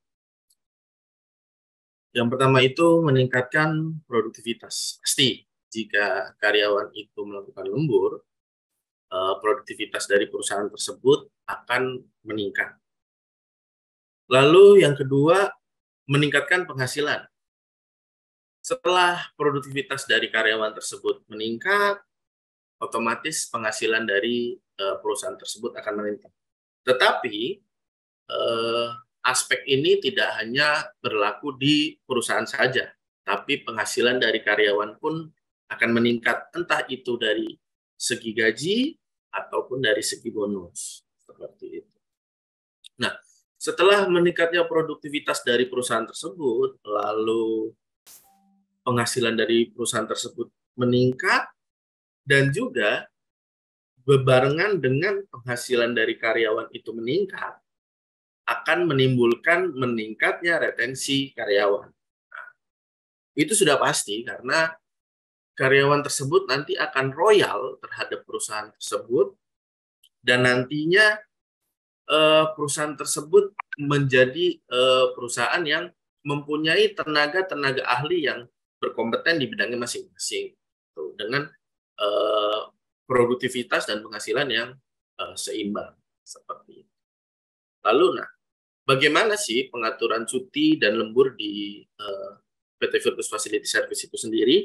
Yang pertama itu meningkatkan produktivitas. Pasti jika karyawan itu melakukan lembur, produktivitas dari perusahaan tersebut akan meningkat. Lalu yang kedua, meningkatkan penghasilan. Setelah produktivitas dari karyawan tersebut meningkat, otomatis penghasilan dari perusahaan tersebut akan meningkat. Tetapi aspek ini tidak hanya berlaku di perusahaan saja, tapi penghasilan dari karyawan pun akan meningkat, entah itu dari segi gaji ataupun dari segi bonus. Seperti itu. Nah, setelah meningkatnya produktivitas dari perusahaan tersebut, lalu penghasilan dari perusahaan tersebut meningkat, dan juga bebarengan dengan penghasilan dari karyawan itu meningkat, akan menimbulkan meningkatnya retensi karyawan. Nah, itu sudah pasti karena karyawan tersebut nanti akan loyal terhadap perusahaan tersebut, dan nantinya perusahaan tersebut menjadi perusahaan yang mempunyai tenaga ahli yang berkompeten di bidangnya masing-masing, dengan produktivitas dan penghasilan yang seimbang seperti itu. Lalu, bagaimana sih pengaturan cuti dan lembur di PT Virtus Facility Service itu sendiri?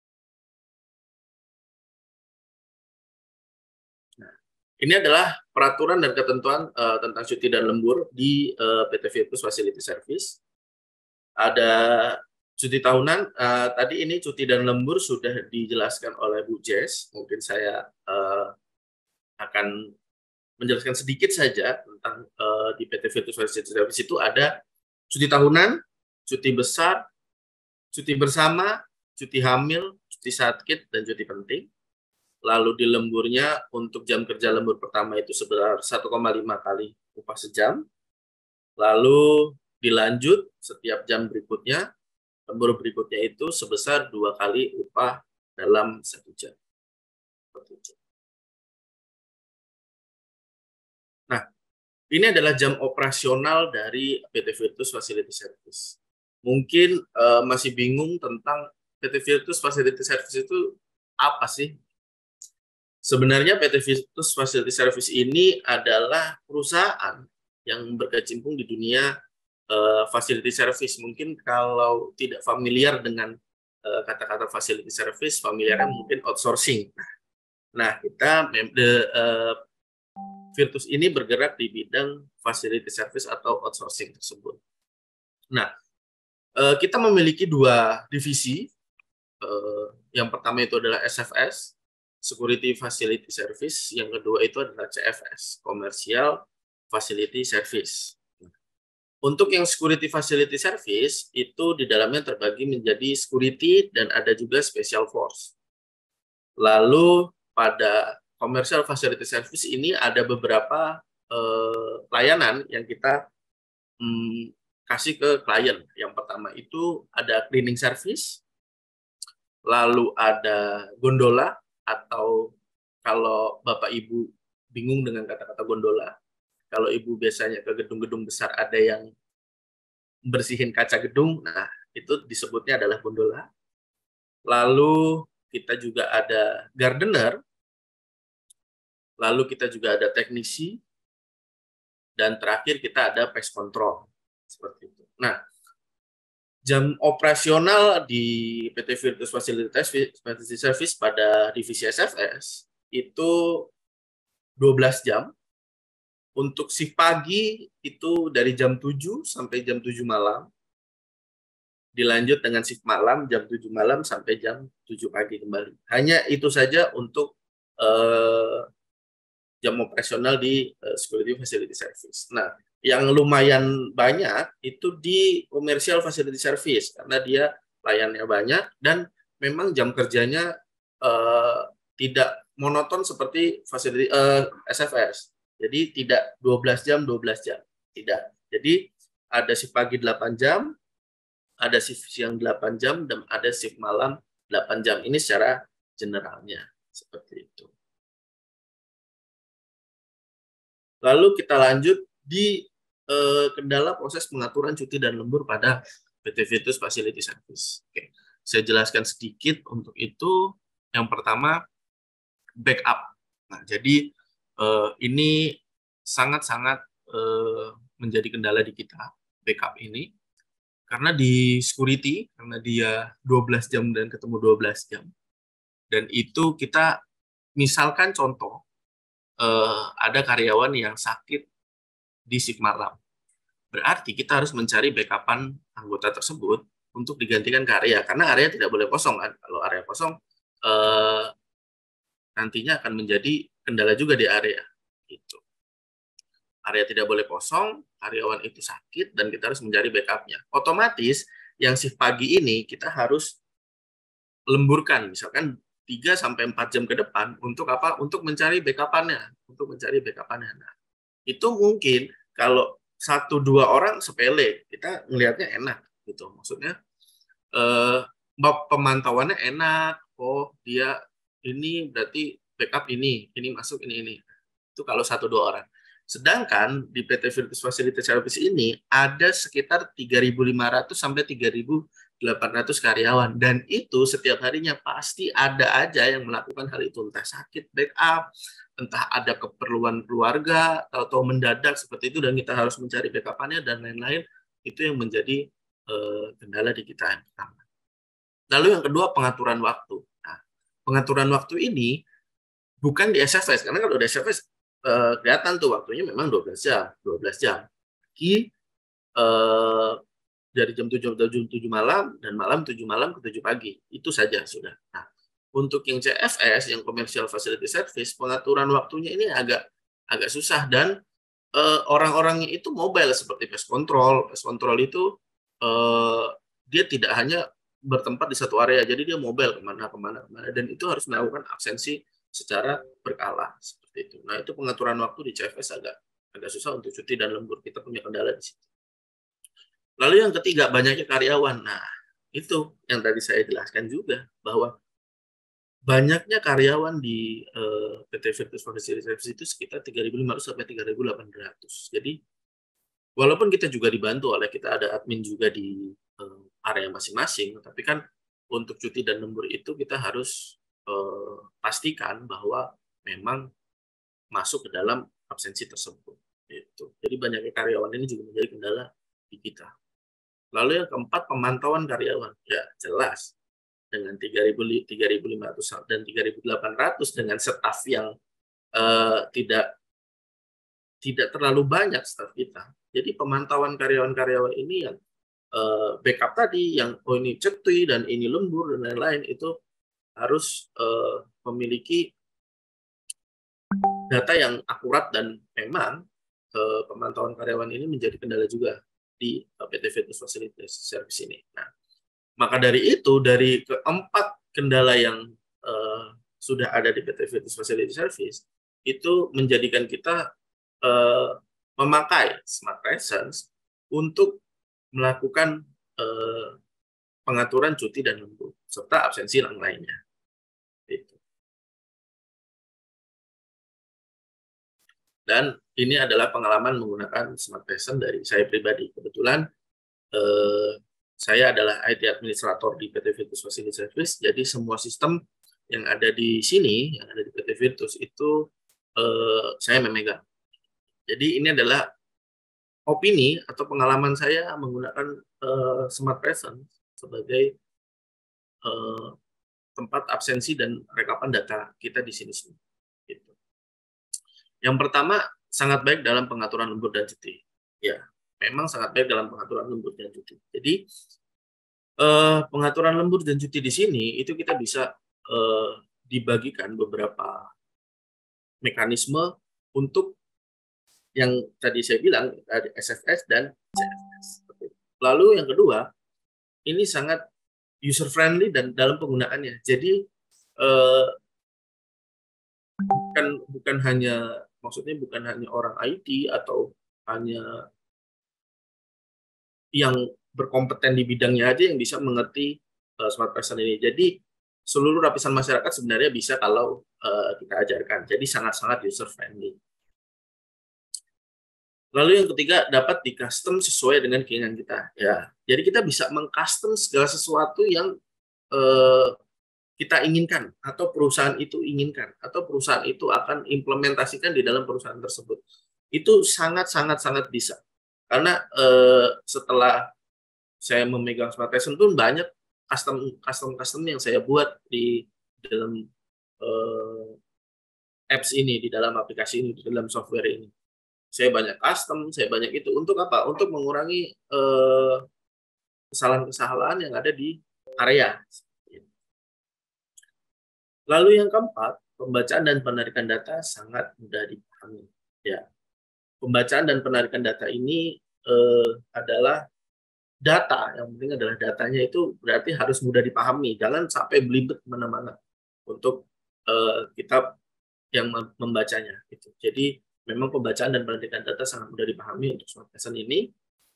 Nah, ini adalah peraturan dan ketentuan tentang cuti dan lembur di PT Virtus Facility Service. Ada cuti tahunan, tadi ini cuti dan lembur sudah dijelaskan oleh Bu Jess. Mungkin saya akan menjelaskan sedikit saja tentang di PT Virtus Facility Service itu ada cuti tahunan, cuti besar, cuti bersama, cuti hamil, cuti sakit, dan cuti penting. Lalu di lemburnya untuk jam kerja lembur pertama itu sebesar 1,5 kali upah sejam. Lalu dilanjut setiap jam berikutnya, lembur berikutnya itu sebesar 2 kali upah dalam 1 jam. Nah, ini adalah jam operasional dari PT Virtus Facility Service. Mungkin masih bingung tentang PT Virtus Facility Service itu apa sih? Sebenarnya PT Virtus Facility Service ini adalah perusahaan yang berkecimpung di dunia facility service. Mungkin kalau tidak familiar dengan kata-kata facility service, familiarnya mungkin outsourcing. Nah, kita Virtus ini bergerak di bidang facility service atau outsourcing tersebut. Nah, kita memiliki 2 divisi. Yang pertama itu adalah SFS, Security Facility Service. Yang kedua itu adalah CFS, Commercial Facility Service. Untuk yang Security Facility Service, itu di dalamnya terbagi menjadi security dan ada juga special force. Lalu pada Commercial Facility Service ini ada beberapa layanan yang kita kasih ke klien. Yang pertama itu ada cleaning service, lalu ada gondola, atau kalau Bapak Ibu bingung dengan kata-kata gondola, kalau Ibu biasanya ke gedung-gedung besar ada yang bersihin kaca gedung, nah itu disebutnya adalah gondola. Lalu kita juga ada gardener, lalu kita juga ada teknisi, dan terakhir kita ada pest control. Seperti itu. Nah, jam operasional di PT Virtus Facility Service pada divisi SFS itu 12 jam. Untuk shift pagi itu dari jam 7 sampai jam 7 malam. Dilanjut dengan shift malam jam 7 malam sampai jam 7 pagi kembali. Hanya itu saja untuk jam operasional di security facility service. Nah, yang lumayan banyak itu di commercial facility service karena dia layannya banyak dan memang jam kerjanya tidak monoton seperti facility SFS. Jadi tidak 12 jam, 12 jam. Tidak. Jadi ada shift pagi 8 jam, ada shift siang 8 jam, dan ada shift malam 8 jam. Ini secara generalnya. Seperti itu. Lalu kita lanjut di kendala proses pengaturan cuti dan lembur pada PT Virtus Facility Service. Oke. Saya jelaskan sedikit untuk itu. Yang pertama, backup. Nah, jadi ini sangat-sangat menjadi kendala di kita, backup ini. Karena di security, karena dia 12 jam dan ketemu 12 jam. Dan itu kita, misalkan contoh, ada karyawan yang sakit di shift malam. Berarti kita harus mencari backupan anggota tersebut untuk digantikan ke area. Karena area tidak boleh kosong kan. Kalau area kosong, nantinya akan menjadi kendala juga di area. Gitu. Area tidak boleh kosong, karyawan itu sakit, dan kita harus mencari backupnya. Otomatis, yang shift pagi ini kita harus lemburkan, misalkan 3-4 jam ke depan, untuk apa? Untuk mencari backupannya. Nah, itu mungkin kalau 1-2 orang sepele, kita ngelihatnya enak. Gitu. Maksudnya, pemantauannya enak, oh dia ini berarti backup ini masuk, ini. Itu kalau 1-2 orang. Sedangkan di PT Virtus Facility Service ini ada sekitar 3.500 sampai 3.800 karyawan. Dan itu setiap harinya pasti ada aja yang melakukan hal itu. Entah sakit, backup, entah ada keperluan keluarga, atau mendadak seperti itu, dan kita harus mencari backupannya, dan lain-lain. Itu yang menjadi kendala di kita yang pertama. Lalu yang kedua, pengaturan waktu. Nah, pengaturan waktu ini bukan di SFS, karena kalau di SFS kelihatan tuh waktunya memang 12 jam. Dari jam 7 malam dan malam 7 malam ke 7 pagi. Itu saja sudah. Nah, untuk yang CFS, yang Commercial Facility Service, pengaturan waktunya ini agak susah, dan orang-orangnya itu mobile seperti pest control. Pest control itu dia tidak hanya bertempat di satu area, jadi dia mobile kemana, dan itu harus melakukan absensi secara berkala seperti itu. Nah, itu pengaturan waktu di CFS agak susah untuk cuti dan lembur. Kita punya kendala di situ. Lalu yang ketiga, banyaknya karyawan. Nah, itu yang tadi saya jelaskan juga, bahwa banyaknya karyawan di PT Virtus Facility Service itu sekitar 3.500 sampai 3.800. Jadi, walaupun kita juga dibantu oleh, kita ada admin juga di area masing-masing, tapi kan untuk cuti dan lembur itu kita harus pastikan bahwa memang masuk ke dalam absensi tersebut. Gitu. Jadi banyaknya karyawan ini juga menjadi kendala di kita. Lalu yang keempat, pemantauan karyawan. Ya, jelas. Dengan 3.500 dan 3.800 dengan staf yang tidak terlalu banyak staf kita. Jadi pemantauan karyawan-karyawan ini yang backup tadi, yang ini cuti dan ini lembur dan lain-lain, itu harus memiliki data yang akurat, dan memang pemantauan karyawan ini menjadi kendala juga di PT Virtus Facility Service ini. Nah, maka dari itu, dari keempat kendala yang sudah ada di PT Virtus Facility Service, itu menjadikan kita memakai Smart Presence untuk melakukan pengaturan cuti dan lembur, serta absensi yang lainnya. Itu. Dan ini adalah pengalaman menggunakan Smart Presence dari saya pribadi. Kebetulan saya adalah IT Administrator di PT Virtus Facility Service, jadi semua sistem yang ada di sini, yang ada di PT Virtus, itu saya memegang. Jadi ini adalah opini atau pengalaman saya menggunakan Smart Presence sebagai tempat absensi dan rekapan data kita di sini. Gitu. Yang pertama, sangat baik dalam pengaturan lembur dan cuti. Ya, memang sangat baik dalam pengaturan lembur dan cuti. Jadi pengaturan lembur dan cuti di sini itu kita bisa dibagikan beberapa mekanisme untuk yang tadi saya bilang ada SFS dan CFS. Lalu yang kedua, ini sangat user friendly dan dalam penggunaannya. Jadi bukan hanya maksudnya bukan hanya orang IT atau hanya yang berkompeten di bidangnya aja yang bisa mengerti smart person ini. Jadi seluruh lapisan masyarakat sebenarnya bisa kalau kita ajarkan. Jadi sangat-sangat user friendly. Lalu yang ketiga, dapat di custom sesuai dengan keinginan kita. Ya, jadi kita bisa mengcustom segala sesuatu yang kita inginkan atau perusahaan itu inginkan atau perusahaan itu akan implementasikan di dalam perusahaan tersebut. Itu sangat bisa. Karena setelah saya memegang Smart Person pun banyak custom yang saya buat di dalam apps ini, di dalam aplikasi ini, di dalam software ini. Saya banyak custom, saya banyak itu. Untuk apa? Untuk mengurangi kesalahan-kesalahan yang ada di area. Lalu yang keempat, pembacaan dan penarikan data sangat mudah dipahami. Ya, pembacaan dan penarikan data ini adalah data. Yang penting adalah datanya itu berarti harus mudah dipahami. Jangan sampai belibet kemana-mana untuk kita yang membacanya. Gitu. Jadi memang pembacaan dan penarikan data sangat mudah dipahami untuk Smart Person ini.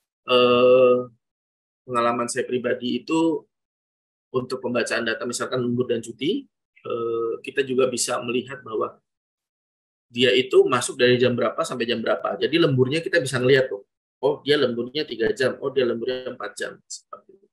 Pengalaman saya pribadi itu untuk pembacaan data misalkan lembur dan cuti, kita juga bisa melihat bahwa dia itu masuk dari jam berapa sampai jam berapa. Jadi lemburnya kita bisa ngelihat tuh. Oh, dia lemburnya 3 jam. Oh, dia lemburnya 4 jam. Seperti itu.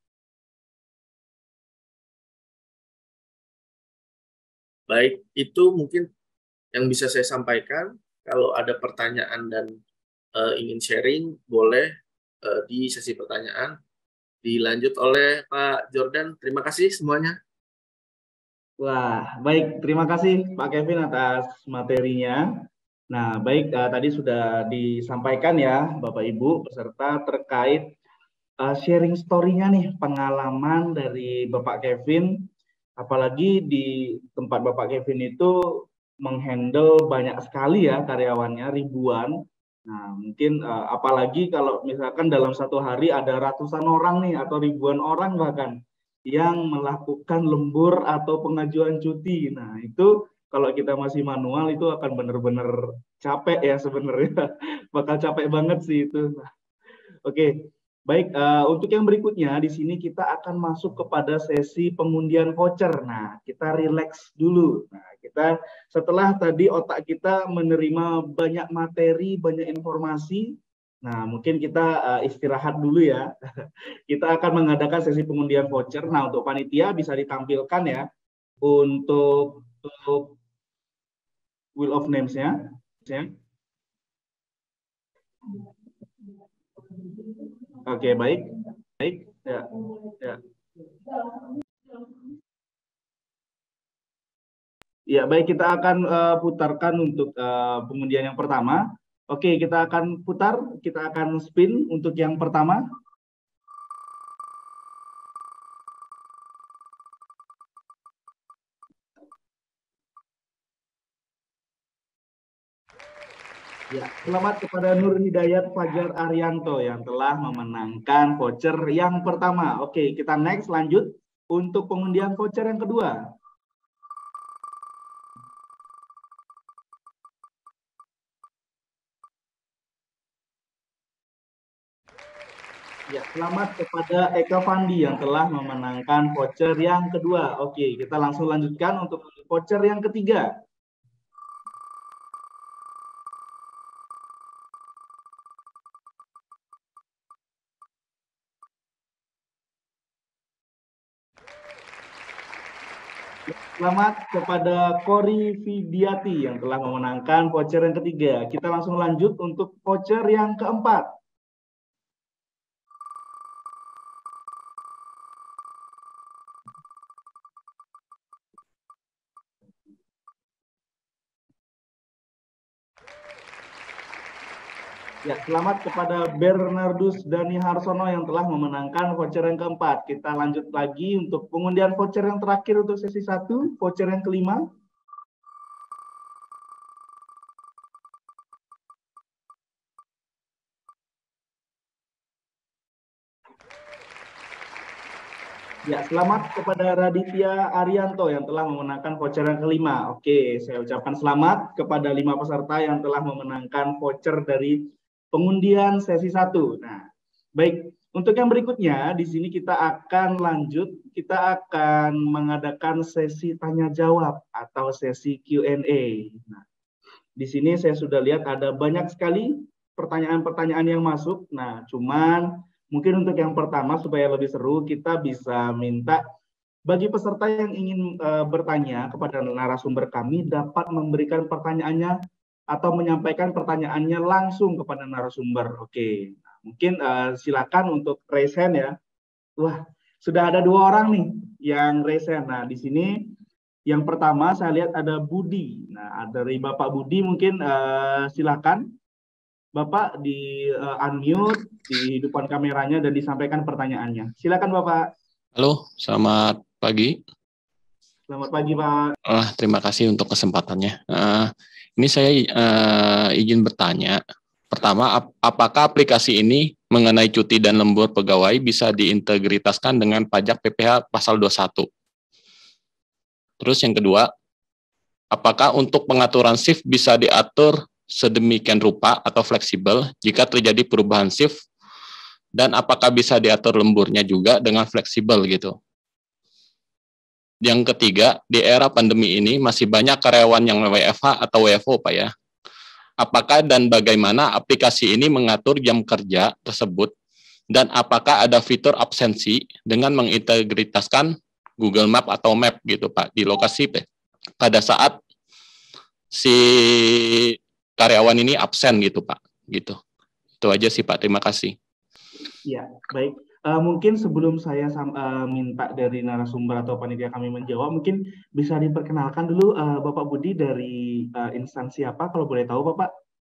Baik, itu mungkin yang bisa saya sampaikan. Kalau ada pertanyaan dan ingin sharing, boleh di sesi pertanyaan dilanjut oleh Pak Jordan. Terima kasih semuanya. Wah, baik. Terima kasih Pak Kevin atas materinya. Nah, baik, tadi sudah disampaikan ya Bapak Ibu peserta terkait sharing story-nya nih, pengalaman dari Bapak Kevin. Apalagi di tempat Bapak Kevin itu menghandle banyak sekali ya karyawannya, ribuan. Nah, mungkin apalagi kalau misalkan dalam satu hari ada ratusan orang nih atau ribuan orang bahkan yang melakukan lembur atau pengajuan cuti. Nah, itu kalau kita masih manual itu akan benar-benar capek ya sebenarnya. Bakal capek banget sih itu. Nah, oke. Baik, untuk yang berikutnya di sini kita akan masuk kepada sesi pengundian voucher. Nah, kita relax dulu. Nah, kita setelah tadi otak kita menerima banyak materi, banyak informasi. Nah, mungkin kita istirahat dulu ya. Kita akan mengadakan sesi pengundian voucher. Nah, untuk panitia bisa ditampilkan ya untuk Wheel of Names-nya. Oke, baik. Baik, ya. Ya. Ya, baik, kita akan putarkan untuk pengundian yang pertama. Oke, kita akan putar, kita akan spin untuk yang pertama. Ya, selamat kepada Nur Hidayat Fajar Arianto yang telah memenangkan voucher yang pertama. Oke, kita next lanjut untuk pengundian voucher yang kedua. Ya, selamat kepada Eka Fandi yang telah memenangkan voucher yang kedua. Oke, kita langsung lanjutkan untuk voucher yang ketiga. Selamat kepada Kori Vidiati yang telah memenangkan voucher yang ketiga. Kita langsung lanjut untuk voucher yang keempat. Ya, selamat kepada Bernardus Dani Harsono yang telah memenangkan voucher yang keempat. Kita lanjut lagi untuk pengundian voucher yang terakhir untuk sesi 1, voucher yang kelima. Ya, selamat kepada Raditya Arianto yang telah memenangkan voucher yang kelima. Oke, saya ucapkan selamat kepada 5 peserta yang telah memenangkan voucher dari pengundian sesi 1. Nah, baik. Untuk yang berikutnya, di sini kita akan lanjut. Kita akan mengadakan sesi tanya-jawab atau sesi Q&A. Nah, di sini saya sudah lihat ada banyak sekali pertanyaan-pertanyaan yang masuk. Nah, cuman mungkin untuk yang pertama supaya lebih seru, kita bisa minta bagi peserta yang ingin bertanya kepada narasumber kami dapat memberikan pertanyaannya atau menyampaikan pertanyaannya langsung kepada narasumber. Oke, nah, mungkin silakan untuk raise hand ya. Wah, sudah ada 2 orang nih yang raise hand. Nah, di sini yang pertama saya lihat ada Budi. Nah, dari Bapak Budi mungkin silakan. Bapak di unmute, dihidupkan kameranya dan disampaikan pertanyaannya. Silakan Bapak. Halo, selamat pagi. Selamat pagi Pak. Terima kasih untuk kesempatannya. Ini saya izin bertanya. Pertama, apakah aplikasi ini mengenai cuti dan lembur pegawai bisa diintegritaskan dengan pajak PPh pasal 21? Terus yang kedua, apakah untuk pengaturan shift bisa diatur sedemikian rupa atau fleksibel jika terjadi perubahan shift, dan apakah bisa diatur lemburnya juga dengan fleksibel gitu. Yang ketiga, di era pandemi ini masih banyak karyawan yang WFH atau WFO Pak ya. Apakah dan bagaimana aplikasi ini mengatur jam kerja tersebut, dan apakah ada fitur absensi dengan mengintegritaskan Google Map atau Map gitu Pak di lokasi pada saat si karyawan ini absen gitu Pak, gitu. Itu aja sih Pak, terima kasih. Ya, baik. Mungkin sebelum saya minta dari narasumber atau panitia kami menjawab, mungkin bisa diperkenalkan dulu Bapak Budi dari instansi apa, kalau boleh tahu Bapak?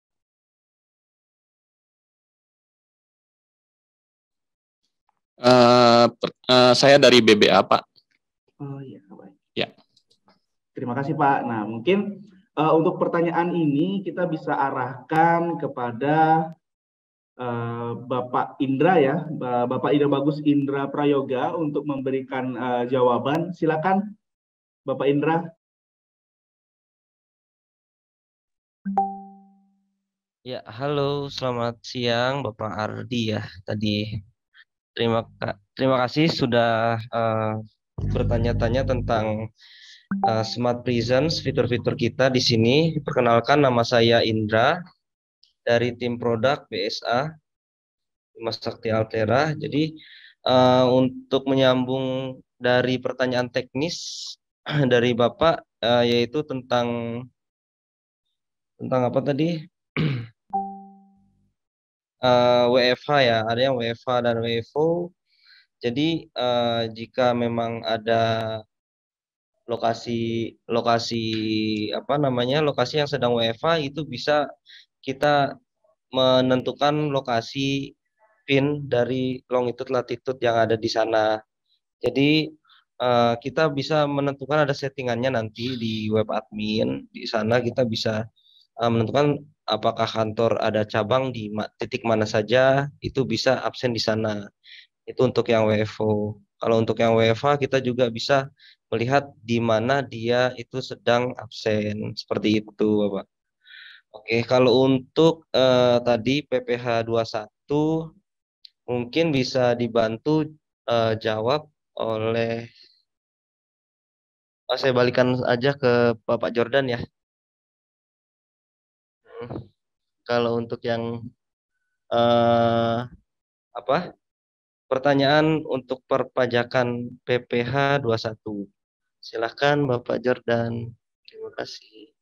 Saya dari BBA Pak. Oh iya, baik. Ya. Terima kasih Pak. Nah, mungkin untuk pertanyaan ini kita bisa arahkan kepada Bapak Indra ya, Bapak Ida Bagus Indra Prayoga untuk memberikan jawaban. Silakan Bapak Indra. Ya, halo, selamat siang Bapak Ardi ya. Tadi terima kasih sudah bertanya-tanya tentang Smart Presence, fitur-fitur kita di sini. Perkenalkan, nama saya Indra dari tim produk BSA Mas Sakti Altera. Jadi untuk menyambung dari pertanyaan teknis dari Bapak yaitu tentang apa tadi? WFH ya, ada yang WFH dan WFO. Jadi jika memang ada lokasi yang sedang WFH, itu bisa kita menentukan lokasi PIN dari longitude latitude yang ada di sana. Jadi kita bisa menentukan, ada settingannya nanti di web admin. Di sana kita bisa menentukan apakah kantor ada cabang di titik mana saja, itu bisa absen di sana. Itu untuk yang WFO. Kalau untuk yang WFH kita juga bisa melihat di mana dia itu sedang absen. Seperti itu, Bapak. Oke, kalau untuk tadi PPh 21 mungkin bisa dibantu jawab oleh saya balikan aja ke Bapak Jordan ya. Kalau untuk yang pertanyaan untuk perpajakan PPh 21. Silakan Bapak Jordan. Terima kasih.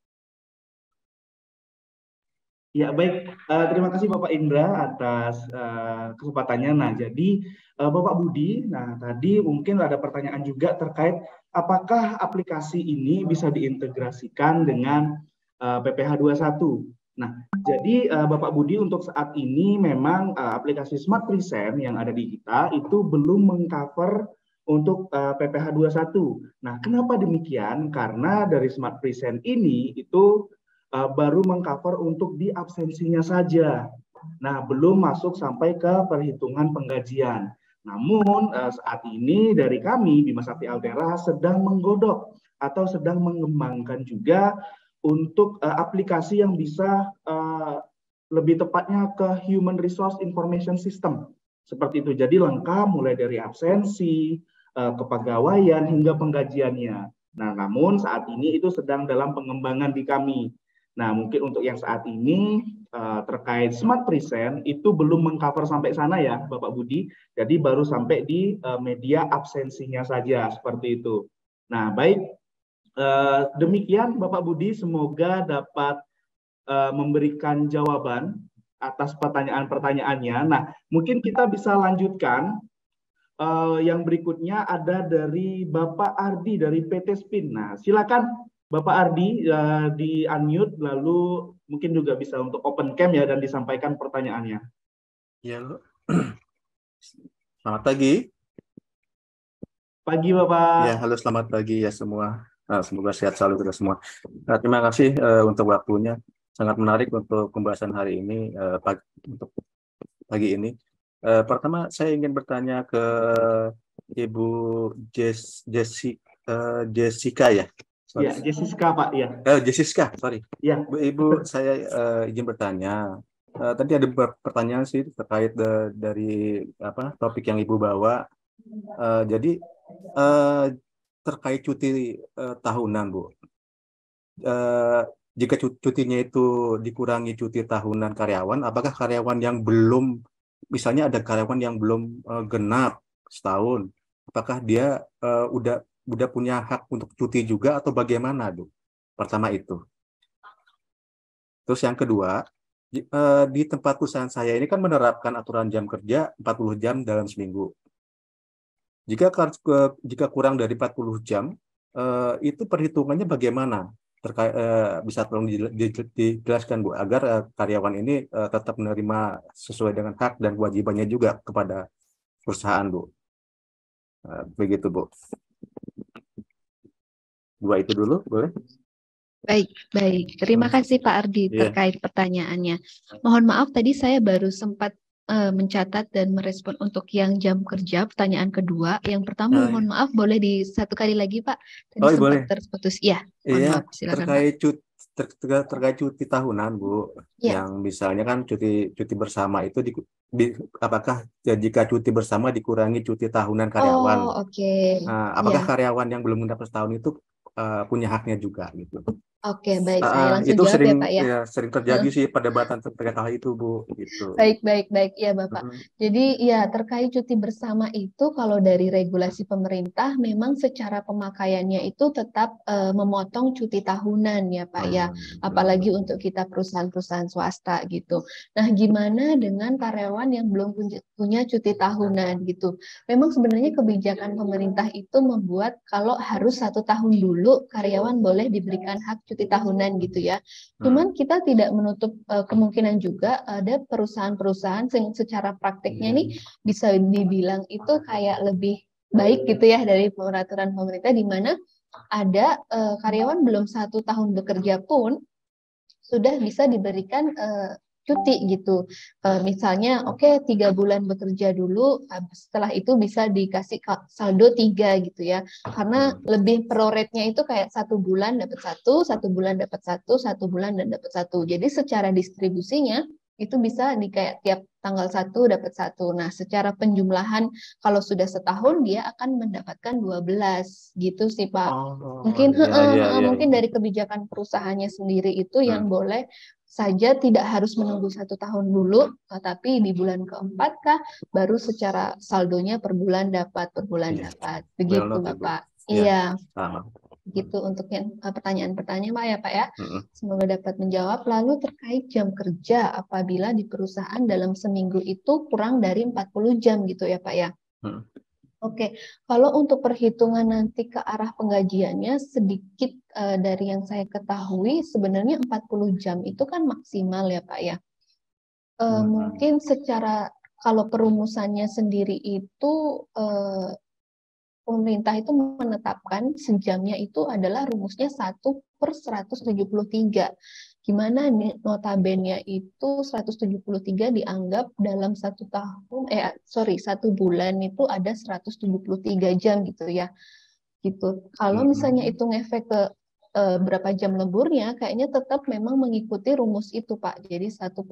Ya, baik. Terima kasih Bapak Indra atas kesempatannya. Nah, jadi Bapak Budi, nah tadi mungkin ada pertanyaan juga terkait apakah aplikasi ini bisa diintegrasikan dengan PPh 21. Nah, jadi Bapak Budi untuk saat ini memang aplikasi Smart Present yang ada di kita itu belum mengcover untuk PPh 21. Nah, kenapa demikian? Karena dari Smart Present ini itu baru mengcover untuk di absensinya saja. Nah, belum masuk sampai ke perhitungan penggajian. Namun saat ini dari kami Bima Sakti Altera sedang menggodok atau sedang mengembangkan juga untuk aplikasi yang bisa lebih tepatnya ke Human Resource Information System. Seperti itu. Jadi lengkap mulai dari absensi, kepegawaian hingga penggajiannya. Nah, namun saat ini itu sedang dalam pengembangan di kami. Nah, mungkin untuk yang saat ini terkait Smart Present itu belum mengcover sampai sana ya, Bapak Budi. Jadi baru sampai di media absensinya saja, seperti itu. Nah, baik. Demikian Bapak Budi, semoga dapat memberikan jawaban atas pertanyaan-pertanyaannya. Nah, mungkin kita bisa lanjutkan. Yang berikutnya ada dari Bapak Ardi dari PT Spin. Nah, silakan Bapak Ardi di unmute, lalu mungkin juga bisa untuk open cam ya dan disampaikan pertanyaannya. Ya, selamat pagi. Pagi Bapak. Ya, halo, selamat pagi ya semua. Semoga sehat selalu kita semua. Terima kasih untuk waktunya. Sangat menarik untuk pembahasan hari ini, untuk pagi ini. Pertama, saya ingin bertanya ke Ibu Jessica ya. Ya, Jessica Pak ya. Jessica, sorry. Ya. Ibu, saya izin bertanya. Tadi ada beberapa pertanyaan sih terkait dari topik yang Ibu bawa. Jadi terkait cuti tahunan, Bu. Jika cutinya itu dikurangi cuti tahunan karyawan, apakah karyawan yang belum, misalnya ada karyawan yang belum genap setahun, apakah dia udah punya hak untuk cuti juga atau bagaimana, Bu? Pertama itu. Terus yang kedua, di tempat perusahaan saya ini kan menerapkan aturan jam kerja 40 jam dalam seminggu. Jika kurang dari 40 jam, itu perhitungannya bagaimana? Bisa tolong dijelaskan, Bu, agar karyawan ini tetap menerima sesuai dengan hak dan kewajibannya juga kepada perusahaan, Bu. Begitu, Bu. Dua itu dulu, boleh? Baik. Terima kasih Pak Ardi terkait pertanyaannya. Mohon maaf tadi saya baru sempat mencatat dan merespon untuk yang jam kerja, pertanyaan kedua. Yang pertama, mohon maaf, boleh di satu kali lagi, Pak? Tadi sempat boleh. Terputus. Ya, mohon maaf, silakan, terkait cuti tahunan, Bu. Yang misalnya kan cuti bersama itu apakah jika cuti bersama dikurangi cuti tahunan karyawan? Oh, oke. Apakah karyawan yang belum mendapat setahun itu punya haknya juga gitu? Oke, baik. Saya langsung itu jawab ya, Pak ya. Sering terjadi sih perdebatan terkait hal itu, Bu. Gitu. Baik. Ya, Bapak. Jadi ya terkait cuti bersama itu kalau dari regulasi pemerintah memang secara pemakaiannya itu tetap memotong cuti tahunan ya, Pak ya. Apalagi untuk kita perusahaan-perusahaan swasta gitu. Nah, gimana dengan karyawan yang belum punya cuti tahunan gitu? Memang sebenarnya kebijakan pemerintah itu membuat kalau harus 1 tahun dulu karyawan boleh diberikan hak cuti tahunan gitu ya. Cuman kita tidak menutup kemungkinan juga ada perusahaan-perusahaan yang secara prakteknya nih bisa dibilang itu kayak lebih baik gitu ya dari peraturan pemerintah, di mana ada karyawan belum 1 tahun bekerja pun sudah bisa diberikan cuti gitu. Misalnya 3 bulan bekerja dulu, setelah itu bisa dikasih saldo 3 gitu ya. Karena lebih pro rate-nya itu kayak 1 bulan dapat 1, 1 bulan dapat 1, 1 bulan dan dapat 1. Jadi secara distribusinya itu bisa di kayak tiap tanggal 1 dapat 1. Nah, secara penjumlahan kalau sudah setahun dia akan mendapatkan 12 gitu sih, Pak. Mungkin dari kebijakan perusahaannya sendiri itu yang boleh saja tidak harus menunggu 1 tahun dulu, tapi di bulan keempat kah baru secara saldonya per bulan dapat. Begitu, Bapak. Iya. Gitu untuk yang pertanyaan-pertanyaan Pak ya, Pak ya. Semoga dapat menjawab. Lalu terkait jam kerja apabila di perusahaan dalam seminggu itu kurang dari 40 jam gitu ya, Pak ya. Oke, kalau untuk perhitungan nanti ke arah penggajiannya sedikit dari yang saya ketahui sebenarnya 40 jam itu kan maksimal ya Pak ya. Mungkin secara kalau perumusannya sendiri itu pemerintah itu menetapkan sejamnya itu adalah rumusnya 1/173. Gimana notabene itu 173 dianggap dalam satu bulan itu ada 173 jam gitu ya. Gitu. Kalau misalnya itu ngefek ke berapa jam lemburnya, kayaknya tetap memang mengikuti rumus itu Pak. Jadi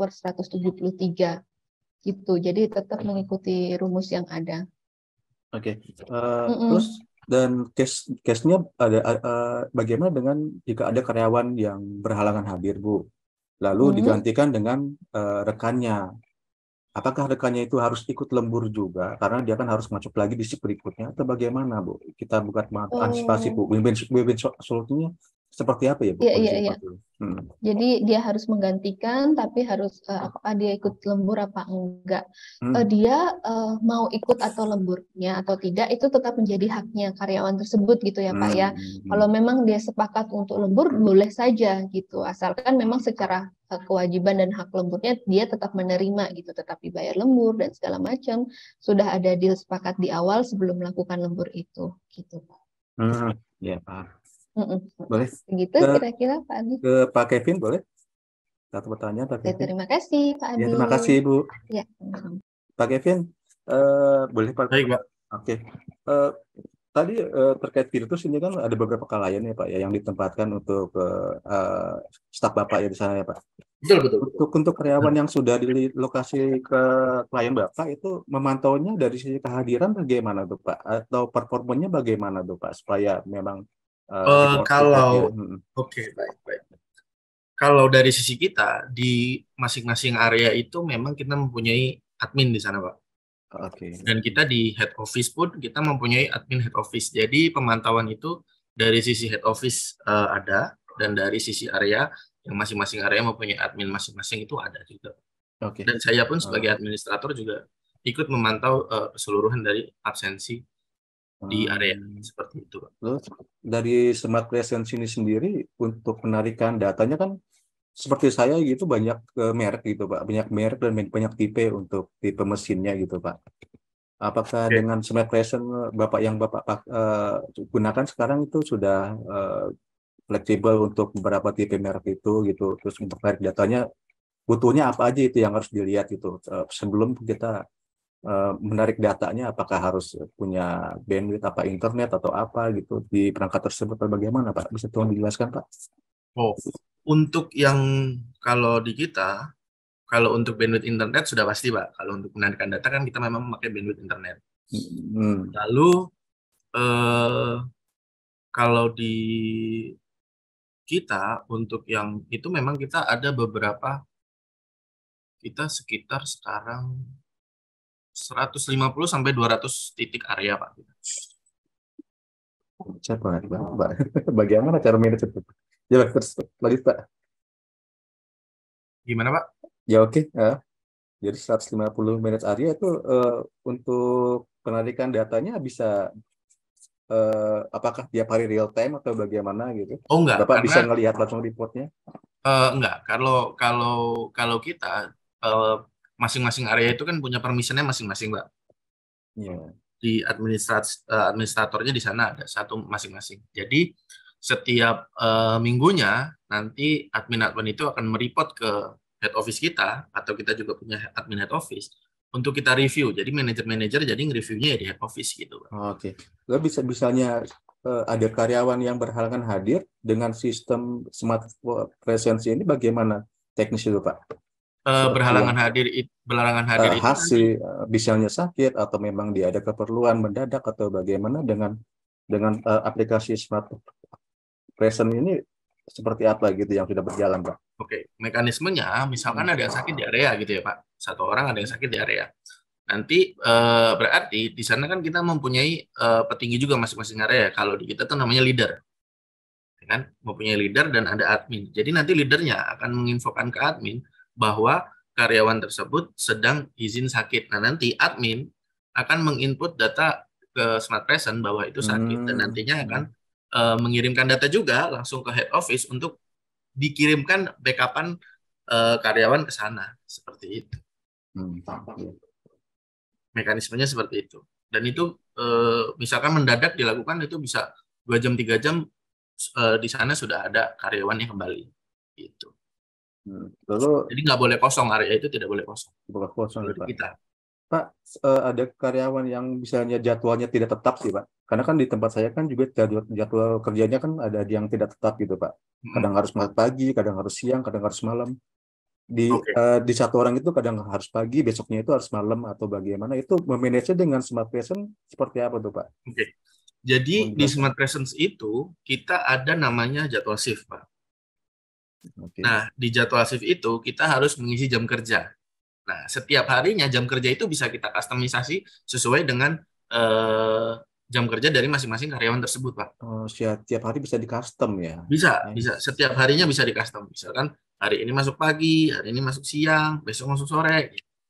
1/173 gitu. Jadi tetap mengikuti rumus yang ada. Oke. Terus dan case-nya ada bagaimana dengan jika ada karyawan yang berhalangan hadir, Bu, lalu digantikan dengan rekannya. Apakah rekannya itu harus ikut lembur juga karena dia kan harus masuk lagi di shift berikutnya atau bagaimana, Bu? Kita buat antisipasi, Bu. Win-win solusinya seperti apa ya, Bu? Iya. Jadi dia harus menggantikan, tapi harus apakah dia ikut lembur apa enggak. Dia mau ikut atau lemburnya atau tidak, itu tetap menjadi haknya karyawan tersebut gitu ya Pak ya. Kalau memang dia sepakat untuk lembur, boleh saja gitu. Asalkan memang secara kewajiban dan hak lemburnya dia tetap menerima gitu, tetap dibayar lembur dan segala macam. Sudah ada deal sepakat di awal sebelum melakukan lembur itu gitu Pak. Ya Pak. Boleh. Begitu kira-kira Pak Adi. Ke Pak Kevin boleh? Satu pertanyaan Pak Kevin. Terima kasih Pak Adi. Ya, terima kasih Bu. Ya. Pak Kevin, boleh Pak? Baik Pak. Oke. Tadi terkait virtus ini kan ada beberapa klien ya Pak ya yang ditempatkan untuk staf Bapak ya di sana ya Pak. Betul. Untuk karyawan yang sudah di lokasi ke klien Bapak itu memantaunya dari sisi kehadiran bagaimana tuh Pak? Atau performanya bagaimana tuh Pak supaya memang baik. Kalau dari sisi kita di masing-masing area itu memang kita mempunyai admin di sana Pak. Dan kita di head office pun kita mempunyai admin head office. Jadi pemantauan itu dari sisi head office ada dan dari sisi area yang masing-masing area mempunyai admin masing-masing itu ada juga. Dan saya pun sebagai administrator juga ikut memantau keseluruhan dari absensi di area seperti itu. Dari Smart Presence ini sendiri untuk penarikan datanya kan seperti saya gitu banyak merek gitu Pak, banyak merek dan banyak tipe untuk tipe mesinnya gitu Pak. Apakah dengan Smart Presence Bapak gunakan sekarang itu sudah fleksibel untuk beberapa tipe merek itu gitu, terus untuk menarik datanya butuhnya apa aja itu yang harus dilihat itu sebelum kita menarik datanya, apakah harus punya bandwidth apa internet atau apa gitu di perangkat tersebut atau bagaimana Pak? Bisa tolong dijelaskan Pak? Untuk yang kalau di kita, kalau untuk bandwidth internet sudah pasti Pak. Kalau untuk menarikan data kan kita memang memakai bandwidth internet. Lalu kalau di kita untuk yang itu memang kita ada beberapa, kita sekitar sekarang 150 sampai 200 titik area Pak. Bagaimana cara manage itu? Ya terus lagi Pak. Gimana Pak? Ya oke. Jadi 150 manage area itu untuk penarikan datanya bisa apakah tiap hari real time atau bagaimana gitu? Enggak. Bapak bisa ngelihat langsung reportnya? Enggak. Kalau kita masing-masing area itu kan punya permissionnya masing-masing, Pak. Yeah. Di administratornya di sana ada satu masing-masing. Jadi setiap minggunya nanti admin-admin itu akan mereport ke head office kita, atau kita juga punya admin head office untuk kita review. Jadi manajer-manajer jadi nge-reviewnya ya di head office gitu, Pak. Oke. Lalu misalnya ada karyawan yang berhalangan hadir dengan sistem Smart Presence ini bagaimana teknis itu, Pak? Berhalangan hadir itu hasil misalnya sakit atau memang dia ada keperluan mendadak atau bagaimana dengan aplikasi Smart Presence ini seperti apa gitu yang sudah berjalan, Pak? Oke, mekanismenya misalkan ada yang sakit di area gitu ya Pak, satu orang ada yang sakit di area, nanti berarti di sana kan kita mempunyai petinggi juga masing-masing area. Kalau di kita tuh namanya leader, kan mempunyai leader dan ada admin. Jadi nanti leadernya akan menginfokan ke admin bahwa karyawan tersebut sedang izin sakit. Nah, nanti admin akan menginput data ke Smart Presence bahwa itu sakit dan nantinya akan mengirimkan data juga langsung ke head office untuk dikirimkan backupan karyawan ke sana seperti itu. Mekanismenya seperti itu. Dan itu misalkan mendadak dilakukan itu bisa 2 jam 3 jam di sana sudah ada karyawan yang kembali gitu. Lalu jadi nggak boleh kosong, area itu tidak boleh kosong. Boleh kosong ya, Pak. Kita. Pak, ada karyawan yang misalnya jadwalnya tidak tetap sih, Pak. Karena kan di tempat saya kan juga jadwal kerjanya kan ada yang tidak tetap gitu, Pak. Kadang harus pagi, kadang harus siang, kadang harus malam. Di satu orang itu kadang harus pagi, besoknya itu harus malam atau bagaimana? Itu memanage dengan Smart Presence seperti apa tuh, Pak? Oke. Jadi di Smart Presence itu kita ada namanya jadwal shift, Pak. Nah, di jadwal shift itu kita harus mengisi jam kerja. Nah, setiap harinya jam kerja itu bisa kita kustomisasi sesuai dengan jam kerja dari masing-masing karyawan tersebut, Pak. Oh, setiap hari bisa di-custom ya? Bisa. Setiap harinya bisa di-custom. Misalkan hari ini masuk pagi, hari ini masuk siang, besok masuk sore.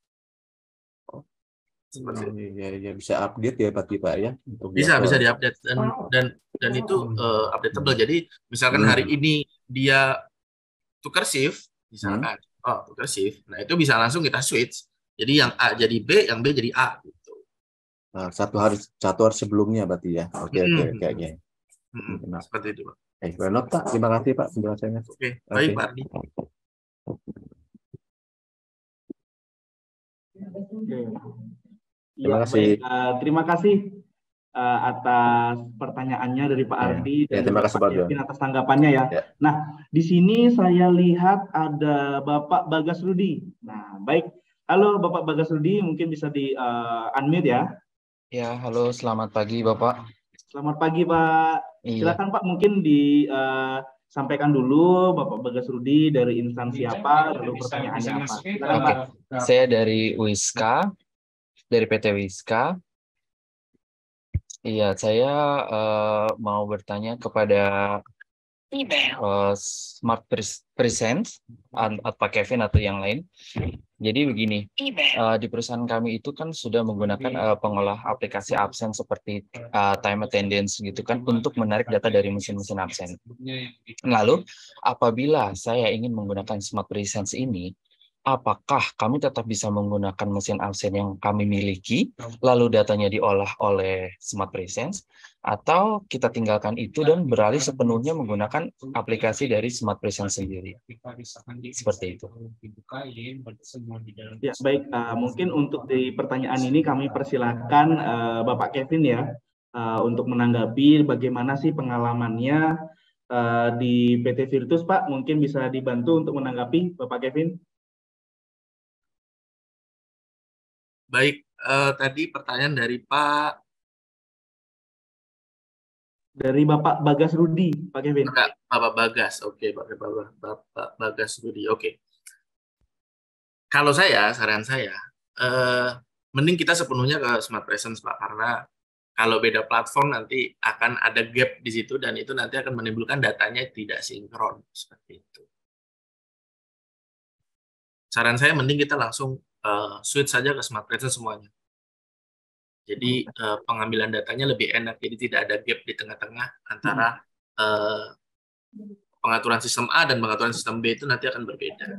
Ya, bisa update ya Pak ya? Bisa diupdate dan itu updatable. Jadi misalkan hari ini dia tukar shift, misalkan, tukar shift, nah itu bisa langsung kita switch. Jadi yang A jadi B, yang B jadi A gitu. Nah, satu hari sebelumnya berarti ya. Oke. Seperti itu, Pak. Renot, Pak. Terima kasih Pak penjelasannya. Baik Pak Ardi. Terima kasih. Terima kasih atas pertanyaannya dari Pak Ardi dan terima kasih Pak Kevin atas tanggapannya ya. Nah, di sini saya lihat ada Bapak Bagas Rudi. Nah, baik. Halo Bapak Bagas Rudi, mungkin bisa di unmute ya. Ya, halo, selamat pagi Bapak. Selamat pagi Pak. Silakan Pak, mungkin disampaikan dulu Bapak Bagas Rudi dari instansi apa, lalu pertanyaannya apa. Silakan Pak. Saya dari WISKA, dari PT WISKA. Iya, saya mau bertanya kepada Smart Presence, Pak Kevin atau yang lain. Jadi begini, di perusahaan kami itu kan sudah menggunakan pengolah aplikasi absen seperti time attendance gitu kan untuk menarik data dari mesin-mesin absen. Lalu, apabila saya ingin menggunakan Smart Presence ini, apakah kami tetap bisa menggunakan mesin absen yang kami miliki, lalu datanya diolah oleh Smart Presence, atau kita tinggalkan itu dan beralih sepenuhnya menggunakan aplikasi dari Smart Presence sendiri? Seperti itu. Ya, baik. Mungkin untuk di pertanyaan ini kami persilakan Bapak Kevin ya, untuk menanggapi bagaimana sih pengalamannya di PT Virtus, Pak. Mungkin bisa dibantu untuk menanggapi Bapak Kevin. Baik, tadi pertanyaan dari Bapak Bagas Rudi, Pak Kevin. Bapak Bagas, oke, Bapak Bagas Rudi, oke. Kalau saran saya, mending kita sepenuhnya ke Smart Presence, Pak, karena kalau beda platform nanti akan ada gap di situ dan itu nanti akan menimbulkan datanya tidak sinkron seperti itu. Saran saya mending kita langsung switch saja ke Smart Presence semuanya. Jadi pengambilan datanya lebih enak, jadi tidak ada gap di tengah-tengah antara pengaturan sistem A dan pengaturan sistem B itu nanti akan berbeda.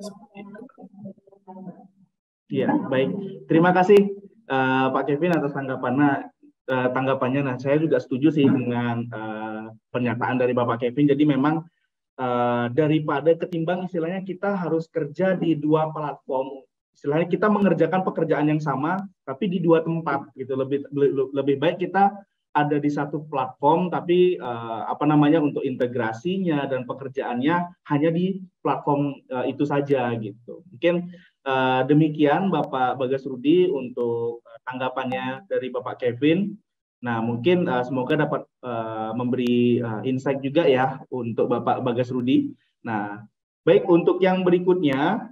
Iya, baik. Terima kasih Pak Kevin atas tanggapannya. Nah, saya juga setuju sih dengan pernyataan dari Bapak Kevin. Jadi memang daripada ketimbang istilahnya kita harus kerja di dua platform, istilahnya kita mengerjakan pekerjaan yang sama tapi di dua tempat gitu, lebih baik kita ada di satu platform tapi untuk integrasinya dan pekerjaannya hanya di platform itu saja gitu. Mungkin demikian Bapak Bagas Rudi untuk tanggapannya dari Bapak Kevin. Nah, mungkin semoga dapat memberi insight juga ya untuk Bapak Bagas Rudi. Nah, baik, untuk yang berikutnya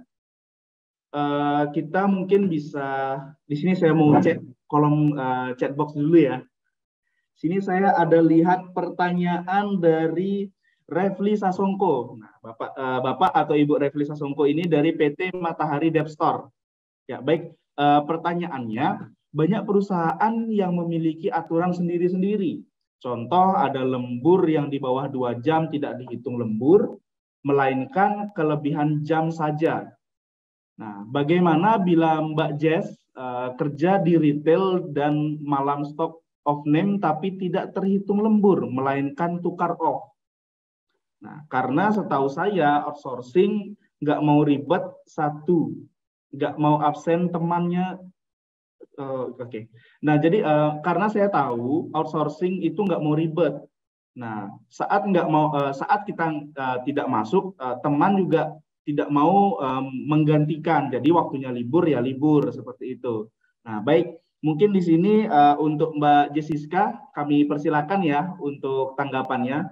kita mungkin bisa, di sini saya mau cek kolom chat box dulu ya. Sini saya ada lihat pertanyaan dari Refli Sasongko. Nah, Bapak atau Ibu Refli Sasongko ini dari PT Matahari Dev Store. Ya, baik, pertanyaannya, banyak perusahaan yang memiliki aturan sendiri-sendiri. Contoh, ada lembur yang di bawah 2 jam tidak dihitung lembur, melainkan kelebihan jam saja. Nah, bagaimana bila Mbak Jess kerja di retail dan malam stock of name tapi tidak terhitung lembur, melainkan tukar off? Nah, karena setahu saya outsourcing nggak mau ribet, satu, nggak mau absen temannya. Oke. Nah, jadi karena saya tahu outsourcing itu nggak mau ribet. Nah, saat kita tidak masuk, teman juga tidak mau menggantikan. Jadi waktunya libur ya libur seperti itu. Nah, baik. Mungkin di sini untuk Mbak Jessica kami persilakan ya untuk tanggapannya.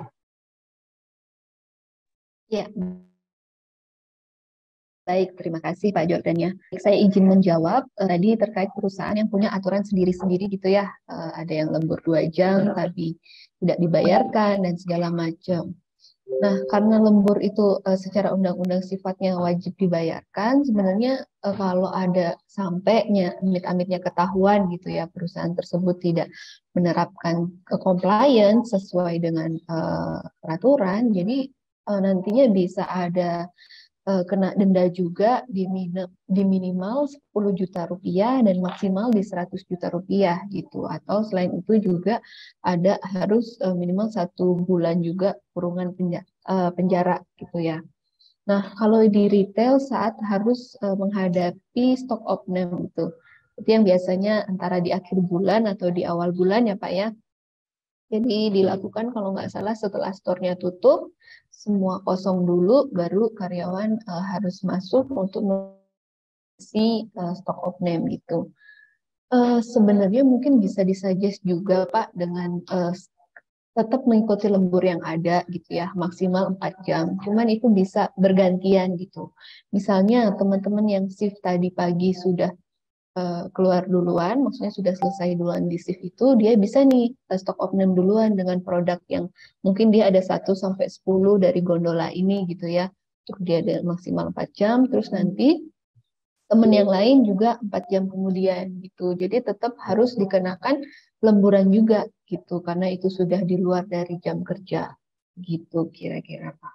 Ya. Baik, terima kasih Pak Jordan ya. Saya izin menjawab tadi terkait perusahaan yang punya aturan sendiri-sendiri gitu ya. Ada yang lembur 2 jam tapi tidak dibayarkan dan segala macam. Nah, karena lembur itu secara undang-undang sifatnya wajib dibayarkan, sebenarnya kalau ada sampainya amit-amitnya ketahuan gitu ya, perusahaan tersebut tidak menerapkan compliance sesuai dengan peraturan, jadi nantinya bisa ada kena denda juga di minimal 10 juta rupiah dan maksimal di 100 juta rupiah gitu. Atau selain itu juga ada harus minimal 1 bulan juga kurungan penjara gitu ya. Nah, kalau di retail saat harus menghadapi stock of name itu yang biasanya antara di akhir bulan atau di awal bulan ya Pak ya. Jadi dilakukan kalau nggak salah setelah store-nya tutup, semua kosong dulu, baru karyawan harus masuk untuk mengisi stock of name gitu. Sebenarnya mungkin bisa disuggest juga Pak dengan tetap mengikuti lembur yang ada gitu ya, maksimal 4 jam. Cuman itu bisa bergantian gitu. Misalnya teman-teman yang shift tadi pagi sudah keluar duluan, maksudnya sudah selesai duluan di shift itu, dia bisa nih stock of name duluan dengan produk yang mungkin dia ada 1 sampai 10 dari gondola ini gitu ya. Untuk dia ada maksimal 4 jam, terus nanti teman yang lain juga 4 jam kemudian gitu. Jadi tetap harus dikenakan lemburan juga gitu, karena itu sudah di luar dari jam kerja gitu kira-kira Pak.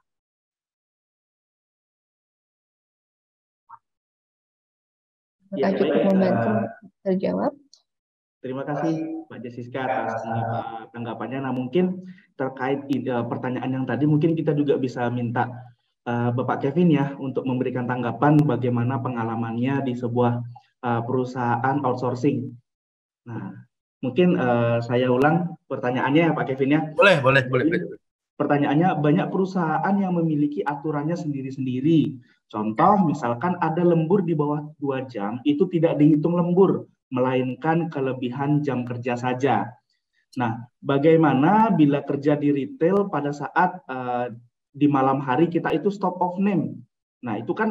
Ya, cukup membantu terjawab. Terima kasih Mbak Jessica atas tanggapannya. Nah, mungkin terkait pertanyaan yang tadi, mungkin kita juga bisa minta Bapak Kevin ya untuk memberikan tanggapan bagaimana pengalamannya di sebuah perusahaan outsourcing. Nah, mungkin saya ulang pertanyaannya ya Pak Kevin ya. Boleh. Pertanyaannya, banyak perusahaan yang memiliki aturannya sendiri-sendiri. Contoh, misalkan ada lembur di bawah 2 jam, itu tidak dihitung lembur, melainkan kelebihan jam kerja saja. Nah, bagaimana bila kerja di retail pada saat di malam hari kita itu stop of name? Nah, itu kan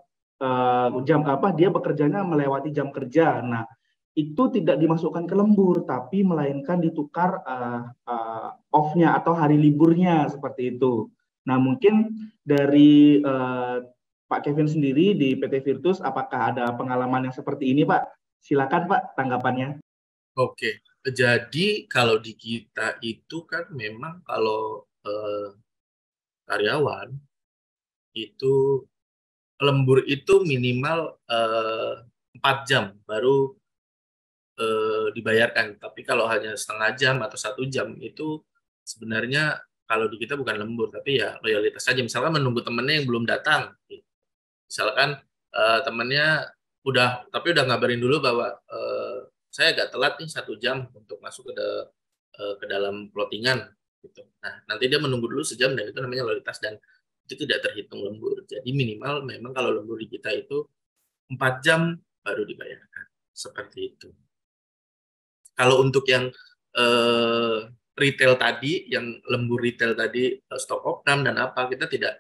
dia bekerjanya melewati jam kerja. Nah, itu tidak dimasukkan ke lembur, tapi melainkan ditukar off-nya atau hari liburnya seperti itu. Nah, mungkin dari Pak Kevin sendiri di PT Virtus, apakah ada pengalaman yang seperti ini, Pak? Silakan, Pak, tanggapannya. Oke, jadi kalau di kita itu kan memang kalau karyawan itu lembur itu minimal 4 jam baru dibayarkan. Tapi kalau hanya setengah jam atau 1 jam itu sebenarnya kalau di kita bukan lembur, tapi ya loyalitas saja. Misalkan menunggu temennya yang belum datang. Misalkan temennya udah ngabarin dulu bahwa saya agak telat nih 1 jam untuk masuk ke dalam plottingan gitu. Nah, nanti dia menunggu dulu sejam dan itu namanya loyalitas dan itu tidak terhitung lembur. Jadi minimal memang kalau lembur di kita itu 4 jam baru dibayarkan. Seperti itu. Kalau untuk yang retail tadi, yang lembur retail tadi, stock opnam dan apa, kita tidak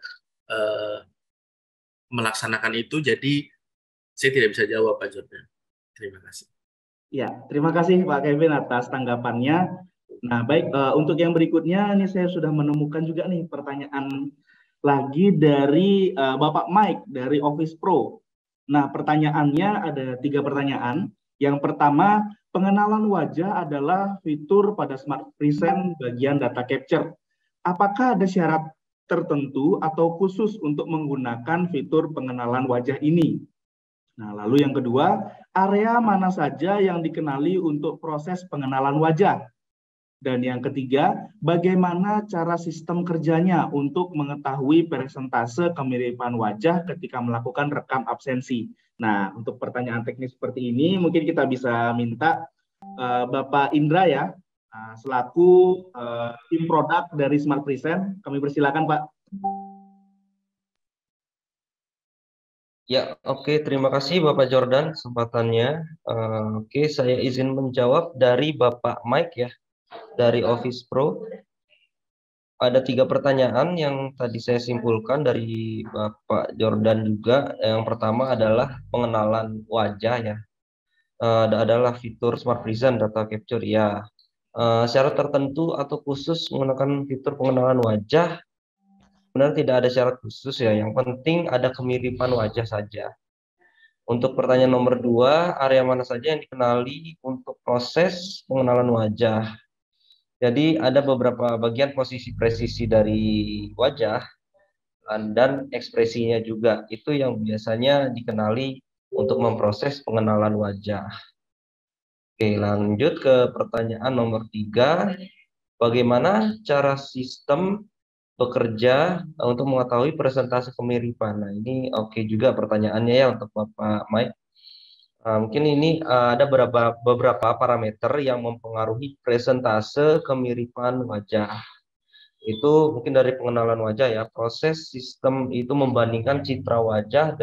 melaksanakan itu, jadi saya tidak bisa jawab Pak Jordan. Terima kasih. Ya, terima kasih Pak Kevin atas tanggapannya. Nah, baik, untuk yang berikutnya, ini saya sudah menemukan juga nih pertanyaan lagi dari Bapak Mike dari Office Pro. Nah, pertanyaannya ada 3 pertanyaan. Yang pertama, pengenalan wajah adalah fitur pada Smart Present bagian data capture. Apakah ada syarat tertentu atau khusus untuk menggunakan fitur pengenalan wajah ini? Nah, lalu yang kedua, area mana saja yang dikenali untuk proses pengenalan wajah? Dan yang ketiga, bagaimana cara sistem kerjanya untuk mengetahui persentase kemiripan wajah ketika melakukan rekam absensi? Nah, untuk pertanyaan teknis seperti ini, mungkin kita bisa minta Bapak Indra ya, selaku tim produk dari Smart Present. Kami persilakan, Pak. Ya, oke. Terima kasih Bapak Jordan kesempatannya. Oke, saya izin menjawab dari Bapak Mike ya, dari Office Pro. Ada 3 pertanyaan yang tadi saya simpulkan dari Bapak Jordan juga. Yang pertama adalah pengenalan wajah ya. Adalah fitur Smart Present Data Capture ya. Syarat tertentu atau khusus menggunakan fitur pengenalan wajah, benar tidak ada syarat khusus ya. Yang penting ada kemiripan wajah saja. Untuk pertanyaan nomor 2, area mana saja yang dikenali untuk proses pengenalan wajah? Jadi ada beberapa bagian posisi presisi dari wajah dan ekspresinya juga. Itu yang biasanya dikenali untuk memproses pengenalan wajah. Oke, lanjut ke pertanyaan nomor 3. Bagaimana cara sistem bekerja untuk mengetahui persentase kemiripan? Nah, ini oke juga pertanyaannya ya untuk Bapak Mike. Mungkin ini ada beberapa parameter yang mempengaruhi persentase kemiripan wajah. Itu mungkin dari pengenalan wajah ya. Proses sistem itu membandingkan citra wajah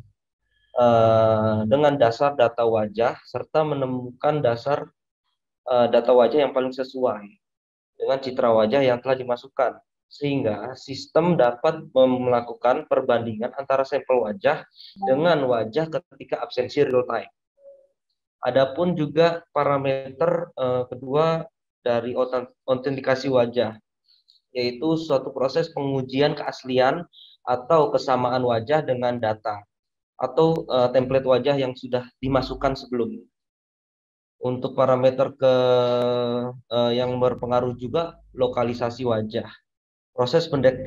dengan dasar data wajah serta menemukan dasar data wajah yang paling sesuai dengan citra wajah yang telah dimasukkan, sehingga sistem dapat melakukan perbandingan antara sampel wajah dengan wajah ketika absensi real time. Adapun juga parameter kedua dari autentikasi wajah, yaitu suatu proses pengujian keaslian atau kesamaan wajah dengan data atau template wajah yang sudah dimasukkan sebelumnya. Untuk parameter yang berpengaruh juga lokalisasi wajah. Proses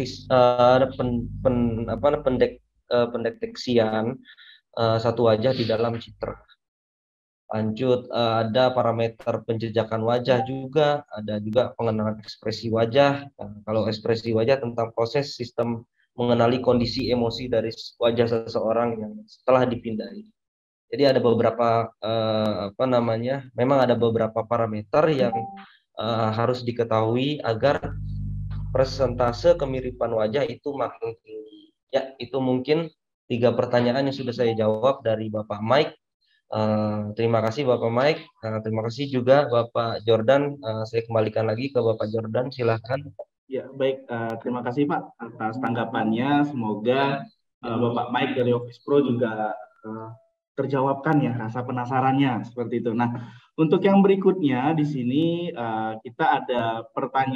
pendeteksian satu wajah di dalam citra. Lanjut, ada parameter penjejakan wajah juga, ada juga pengenalan ekspresi wajah. Kalau ekspresi wajah tentang proses sistem mengenali kondisi emosi dari wajah seseorang yang setelah dipindahi. Jadi ada beberapa memang ada beberapa parameter yang harus diketahui agar persentase kemiripan wajah itu makin tinggi. Ya, itu mungkin 3 pertanyaan yang sudah saya jawab dari Bapak Mike. Terima kasih Bapak Mike. Terima kasih juga Bapak Jordan. Saya kembalikan lagi ke Bapak Jordan. Silahkan. Ya, baik. Terima kasih Pak atas tanggapannya. Semoga Bapak Mike dari Office Pro juga terjawabkan ya rasa penasarannya seperti itu. Nah, untuk yang berikutnya di sini kita ada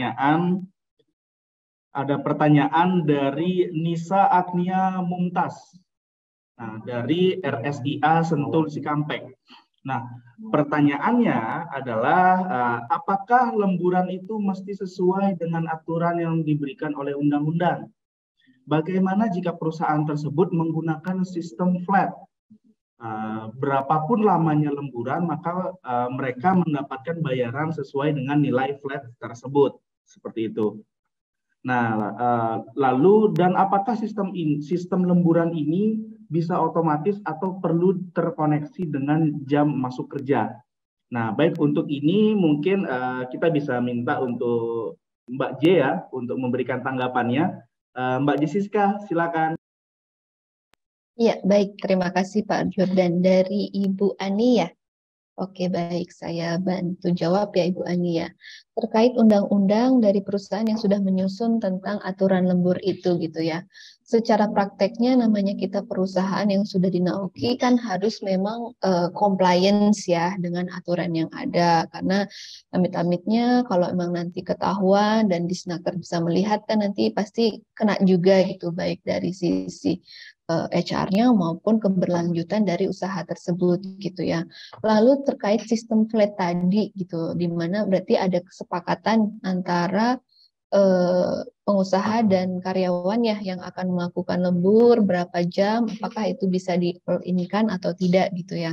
pertanyaan dari Nisa Agnia Mumtaz. Nah, dari RSIA Sentul Cikampek. Nah, pertanyaannya adalah apakah lemburan itu mesti sesuai dengan aturan yang diberikan oleh undang-undang? Bagaimana jika perusahaan tersebut menggunakan sistem flat? Berapapun lamanya lemburan, maka mereka mendapatkan bayaran sesuai dengan nilai flat tersebut. Seperti itu. Nah, lalu dan apakah sistem lemburan ini bisa otomatis atau perlu terkoneksi dengan jam masuk kerja? Nah, baik untuk ini mungkin kita bisa minta untuk Mbak J ya untuk memberikan tanggapannya. Mbak Jessica, silakan. Iya, baik. Terima kasih Pak Jordan. Dari Ibu Ani ya. Oke, baik. Saya bantu jawab ya Ibu Ani ya. terkait undang-undang dari perusahaan yang sudah menyusun tentang aturan lembur itu gitu ya. Secara prakteknya namanya kita perusahaan yang sudah dinaungi kan harus memang compliance ya dengan aturan yang ada, karena amit-amitnya kalau emang nanti ketahuan dan Disnaker bisa melihat kan nanti pasti kena juga gitu, baik dari sisi HR-nya maupun keberlanjutan dari usaha tersebut gitu ya. Lalu terkait sistem flat tadi gitu, di mana berarti ada kesepakatan antara pengusaha dan karyawan ya yang akan melakukan lembur berapa jam, apakah itu bisa diinikan atau tidak gitu ya.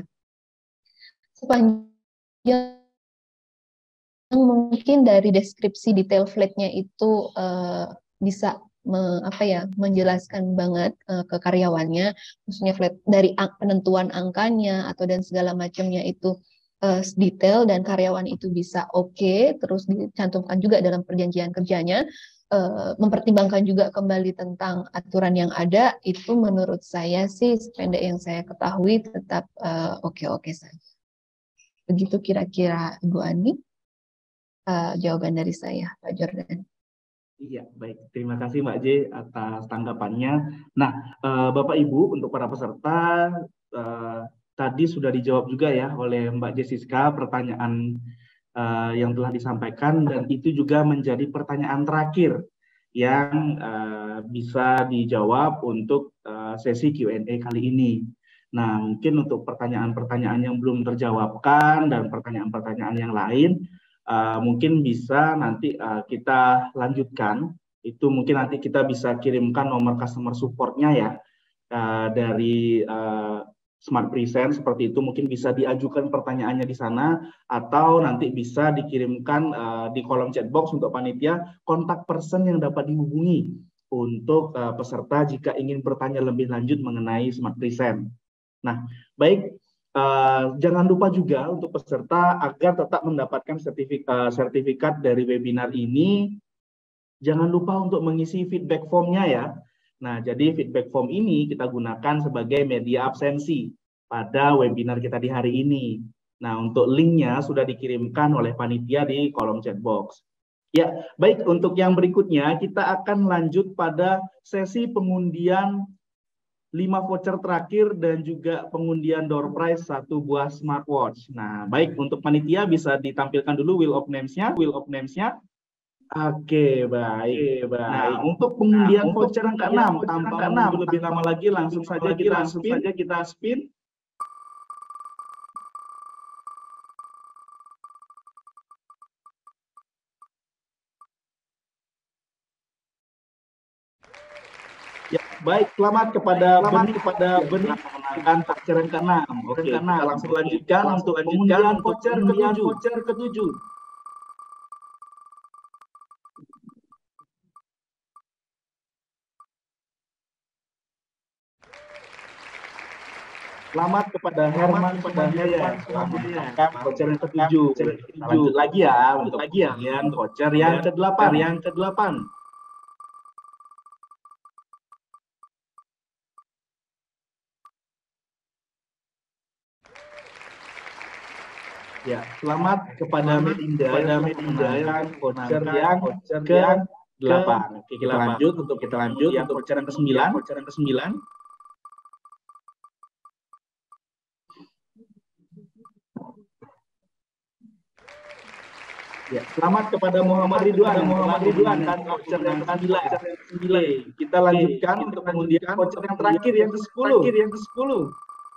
Sepanjang mungkin dari deskripsi detail flatnya itu bisa menjelaskan banget ke karyawannya, khususnya flat dari penentuan angkanya atau dan segala macamnya itu detail dan karyawan itu bisa oke, terus dicantumkan juga dalam perjanjian kerjanya, mempertimbangkan juga kembali tentang aturan yang ada, itu menurut saya sih sependek yang saya ketahui tetap oke-oke saja. Begitu kira-kira Ibu Ani jawaban dari saya, Pak Jordan. Iya, baik. Terima kasih Mbak J atas tanggapannya. Nah, Bapak Ibu, untuk para peserta, tadi sudah dijawab juga ya oleh Mbak Jessica pertanyaan yang telah disampaikan, dan itu juga menjadi pertanyaan terakhir yang bisa dijawab untuk sesi Q&A kali ini. Nah, mungkin untuk pertanyaan-pertanyaan yang belum terjawabkan dan pertanyaan-pertanyaan yang lain, mungkin bisa nanti kita lanjutkan. Itu mungkin nanti kita bisa kirimkan nomor customer support-nya ya dari Smart Present, seperti itu. Mungkin bisa diajukan pertanyaannya di sana, atau nanti bisa dikirimkan di kolom chat box untuk panitia kontak person yang dapat dihubungi untuk peserta jika ingin bertanya lebih lanjut mengenai Smart Present. Nah, baik. Jangan lupa juga untuk peserta agar tetap mendapatkan sertifikat dari webinar ini, jangan lupa untuk mengisi feedback form-nya ya. Nah, jadi feedback form ini kita gunakan sebagai media absensi pada webinar kita di hari ini. Nah, untuk linknya sudah dikirimkan oleh panitia di kolom chat box. Ya, baik, untuk yang berikutnya kita akan lanjut pada sesi pengundian 5 voucher terakhir dan juga pengundian door prize 1 buah smartwatch. Nah, baik, untuk panitia bisa ditampilkan dulu wheel of names-nya. Oke, baik. Nah, untuk pengundian voucher yang ke-6, tanpa menunggu lebih lama lagi, langsung saja kita spin. Ya, baik, selamat kepada Benih memenangkan voucher yang ke-6. Oke, kita langsung lanjutkan untuk pengundian voucher ke-7. Selamat kepada Herman Hidayat memenangkan voucher yang ke-7. Kita lanjut lagi ya untuk pengundian voucher yang ke-8. Ya, selamat kepada Melinda yang memenangkan voucher yang ke-8. Oke, kita lanjut untuk voucher yang ke-9. Ya, selamat kepada Muhammad Ridwan dan voucher yang ke-9. Kita lanjutkan untuk pengundian voucher yang terakhir yang ke-10.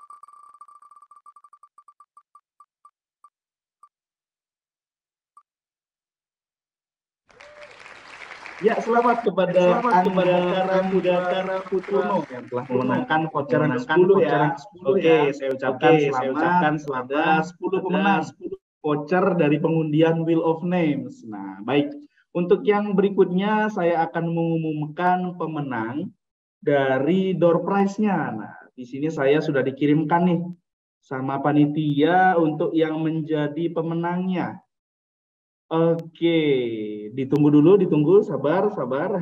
Ya, selamat kepada Angga Kara Putrono yang telah memenangkan voucher yang ke-10 ya. Oke, saya ucapkan selamat 10 pemenang voucher dari pengundian Wheel of Names. Nah, baik. Untuk yang berikutnya saya akan mengumumkan pemenang dari door prize-nya. Nah, di sini saya sudah dikirimkan nih sama panitia untuk yang menjadi pemenangnya. Oke, ditunggu, sabar.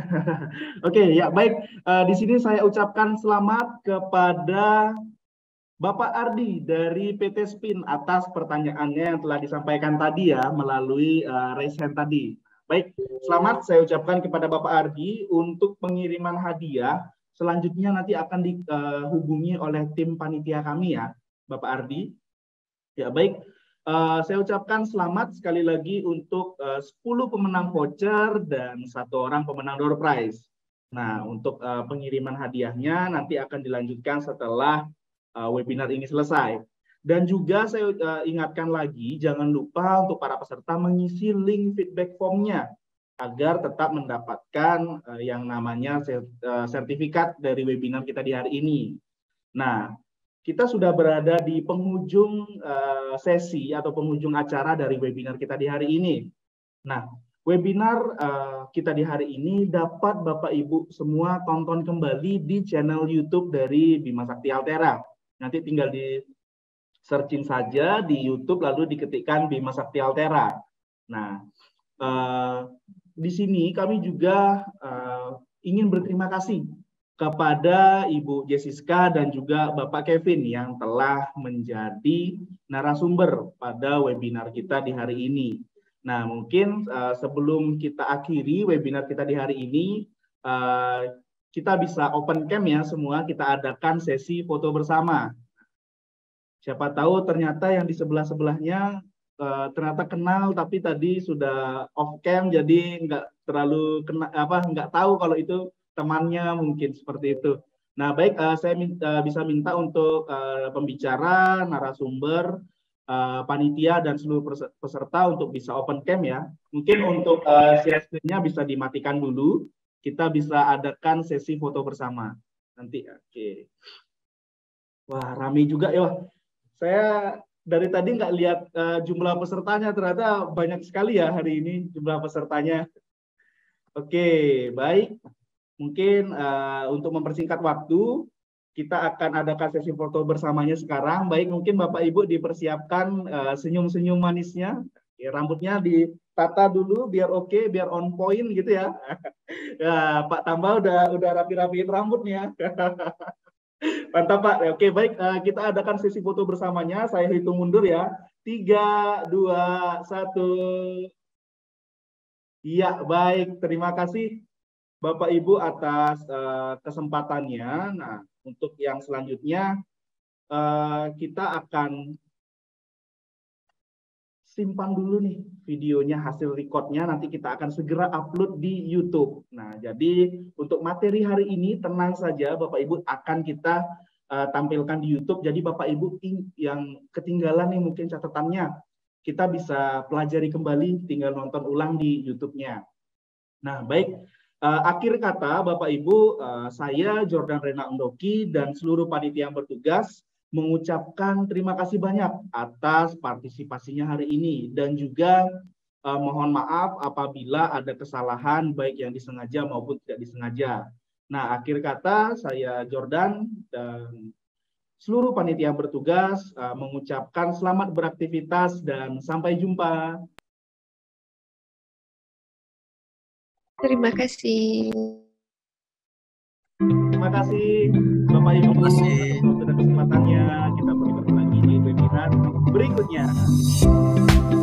Oke, ya baik. Di sini saya ucapkan selamat kepada Bapak Ardi dari PT Spin atas pertanyaannya yang telah disampaikan tadi ya melalui raise hand tadi. Baik, selamat saya ucapkan kepada Bapak Ardi untuk pengiriman hadiah. Selanjutnya nanti akan dihubungi oleh tim panitia kami ya, Bapak Ardi. Ya baik, saya ucapkan selamat sekali lagi untuk 10 pemenang voucher dan 1 orang pemenang door prize. Nah, untuk pengiriman hadiahnya nanti akan dilanjutkan setelah webinar ini selesai. Dan juga saya ingatkan lagi, jangan lupa untuk para peserta mengisi link feedback formnya agar tetap mendapatkan yang namanya sertifikat dari webinar kita di hari ini. Nah, kita sudah berada di penghujung sesi atau penghujung acara dari webinar kita di hari ini. Nah, webinar kita di hari ini dapat Bapak Ibu semua tonton kembali di channel YouTube dari Bima Sakti Altera. Nanti tinggal di searching saja di YouTube lalu diketikkan Bima Sakti Altera. Nah, di sini kami juga ingin berterima kasih kepada Ibu Jessica dan juga Bapak Kevin yang telah menjadi narasumber pada webinar kita di hari ini. Nah, mungkin sebelum kita akhiri webinar kita di hari ini, kita bisa open cam ya semua, kita adakan sesi foto bersama. Siapa tahu ternyata yang di sebelah-sebelahnya ternyata kenal tapi tadi sudah off cam jadi nggak terlalu nggak tahu kalau itu temannya, mungkin seperti itu. Nah baik, saya bisa minta untuk pembicara, narasumber, panitia dan seluruh peserta untuk bisa open cam ya. Mungkin untuk share screen-nya bisa dimatikan dulu. Kita bisa adakan sesi foto bersama nanti. Oke. Wah, ramai juga ya. Saya dari tadi nggak lihat jumlah pesertanya, ternyata banyak sekali ya hari ini jumlah pesertanya. Oke, baik. Mungkin untuk mempersingkat waktu, kita akan adakan sesi foto bersamanya sekarang. Baik, mungkin Bapak Ibu dipersiapkan senyum-senyum manisnya. Ya, rambutnya ditata dulu biar oke, biar on point gitu ya. Ya, Pak Tamba udah rapi-rapiin rambutnya. Mantap Pak. Oke, baik, kita adakan sesi foto bersamanya. Saya hitung mundur ya. 3, 2, 1. Iya, baik. Terima kasih Bapak Ibu atas kesempatannya. Nah, untuk yang selanjutnya kita akan simpan dulu nih videonya, hasil recordnya, nanti kita akan segera upload di YouTube. Nah, jadi untuk materi hari ini tenang saja Bapak Ibu, akan kita tampilkan di YouTube. Jadi Bapak Ibu yang ketinggalan nih mungkin catatannya, kita bisa pelajari kembali, tinggal nonton ulang di YouTube-nya. Nah, baik. Akhir kata Bapak Ibu, saya Jordan Rena Undoki dan seluruh panitia yang bertugas mengucapkan terima kasih banyak atas partisipasinya hari ini, dan juga mohon maaf apabila ada kesalahan baik yang disengaja maupun tidak disengaja. Nah, akhir kata saya Jordan dan seluruh panitia yang bertugas mengucapkan selamat beraktivitas dan sampai jumpa. Terima kasih. Terima kasih Bapak Ibu atas kesempatannya. Kita bertemu lagi di webinar berikutnya.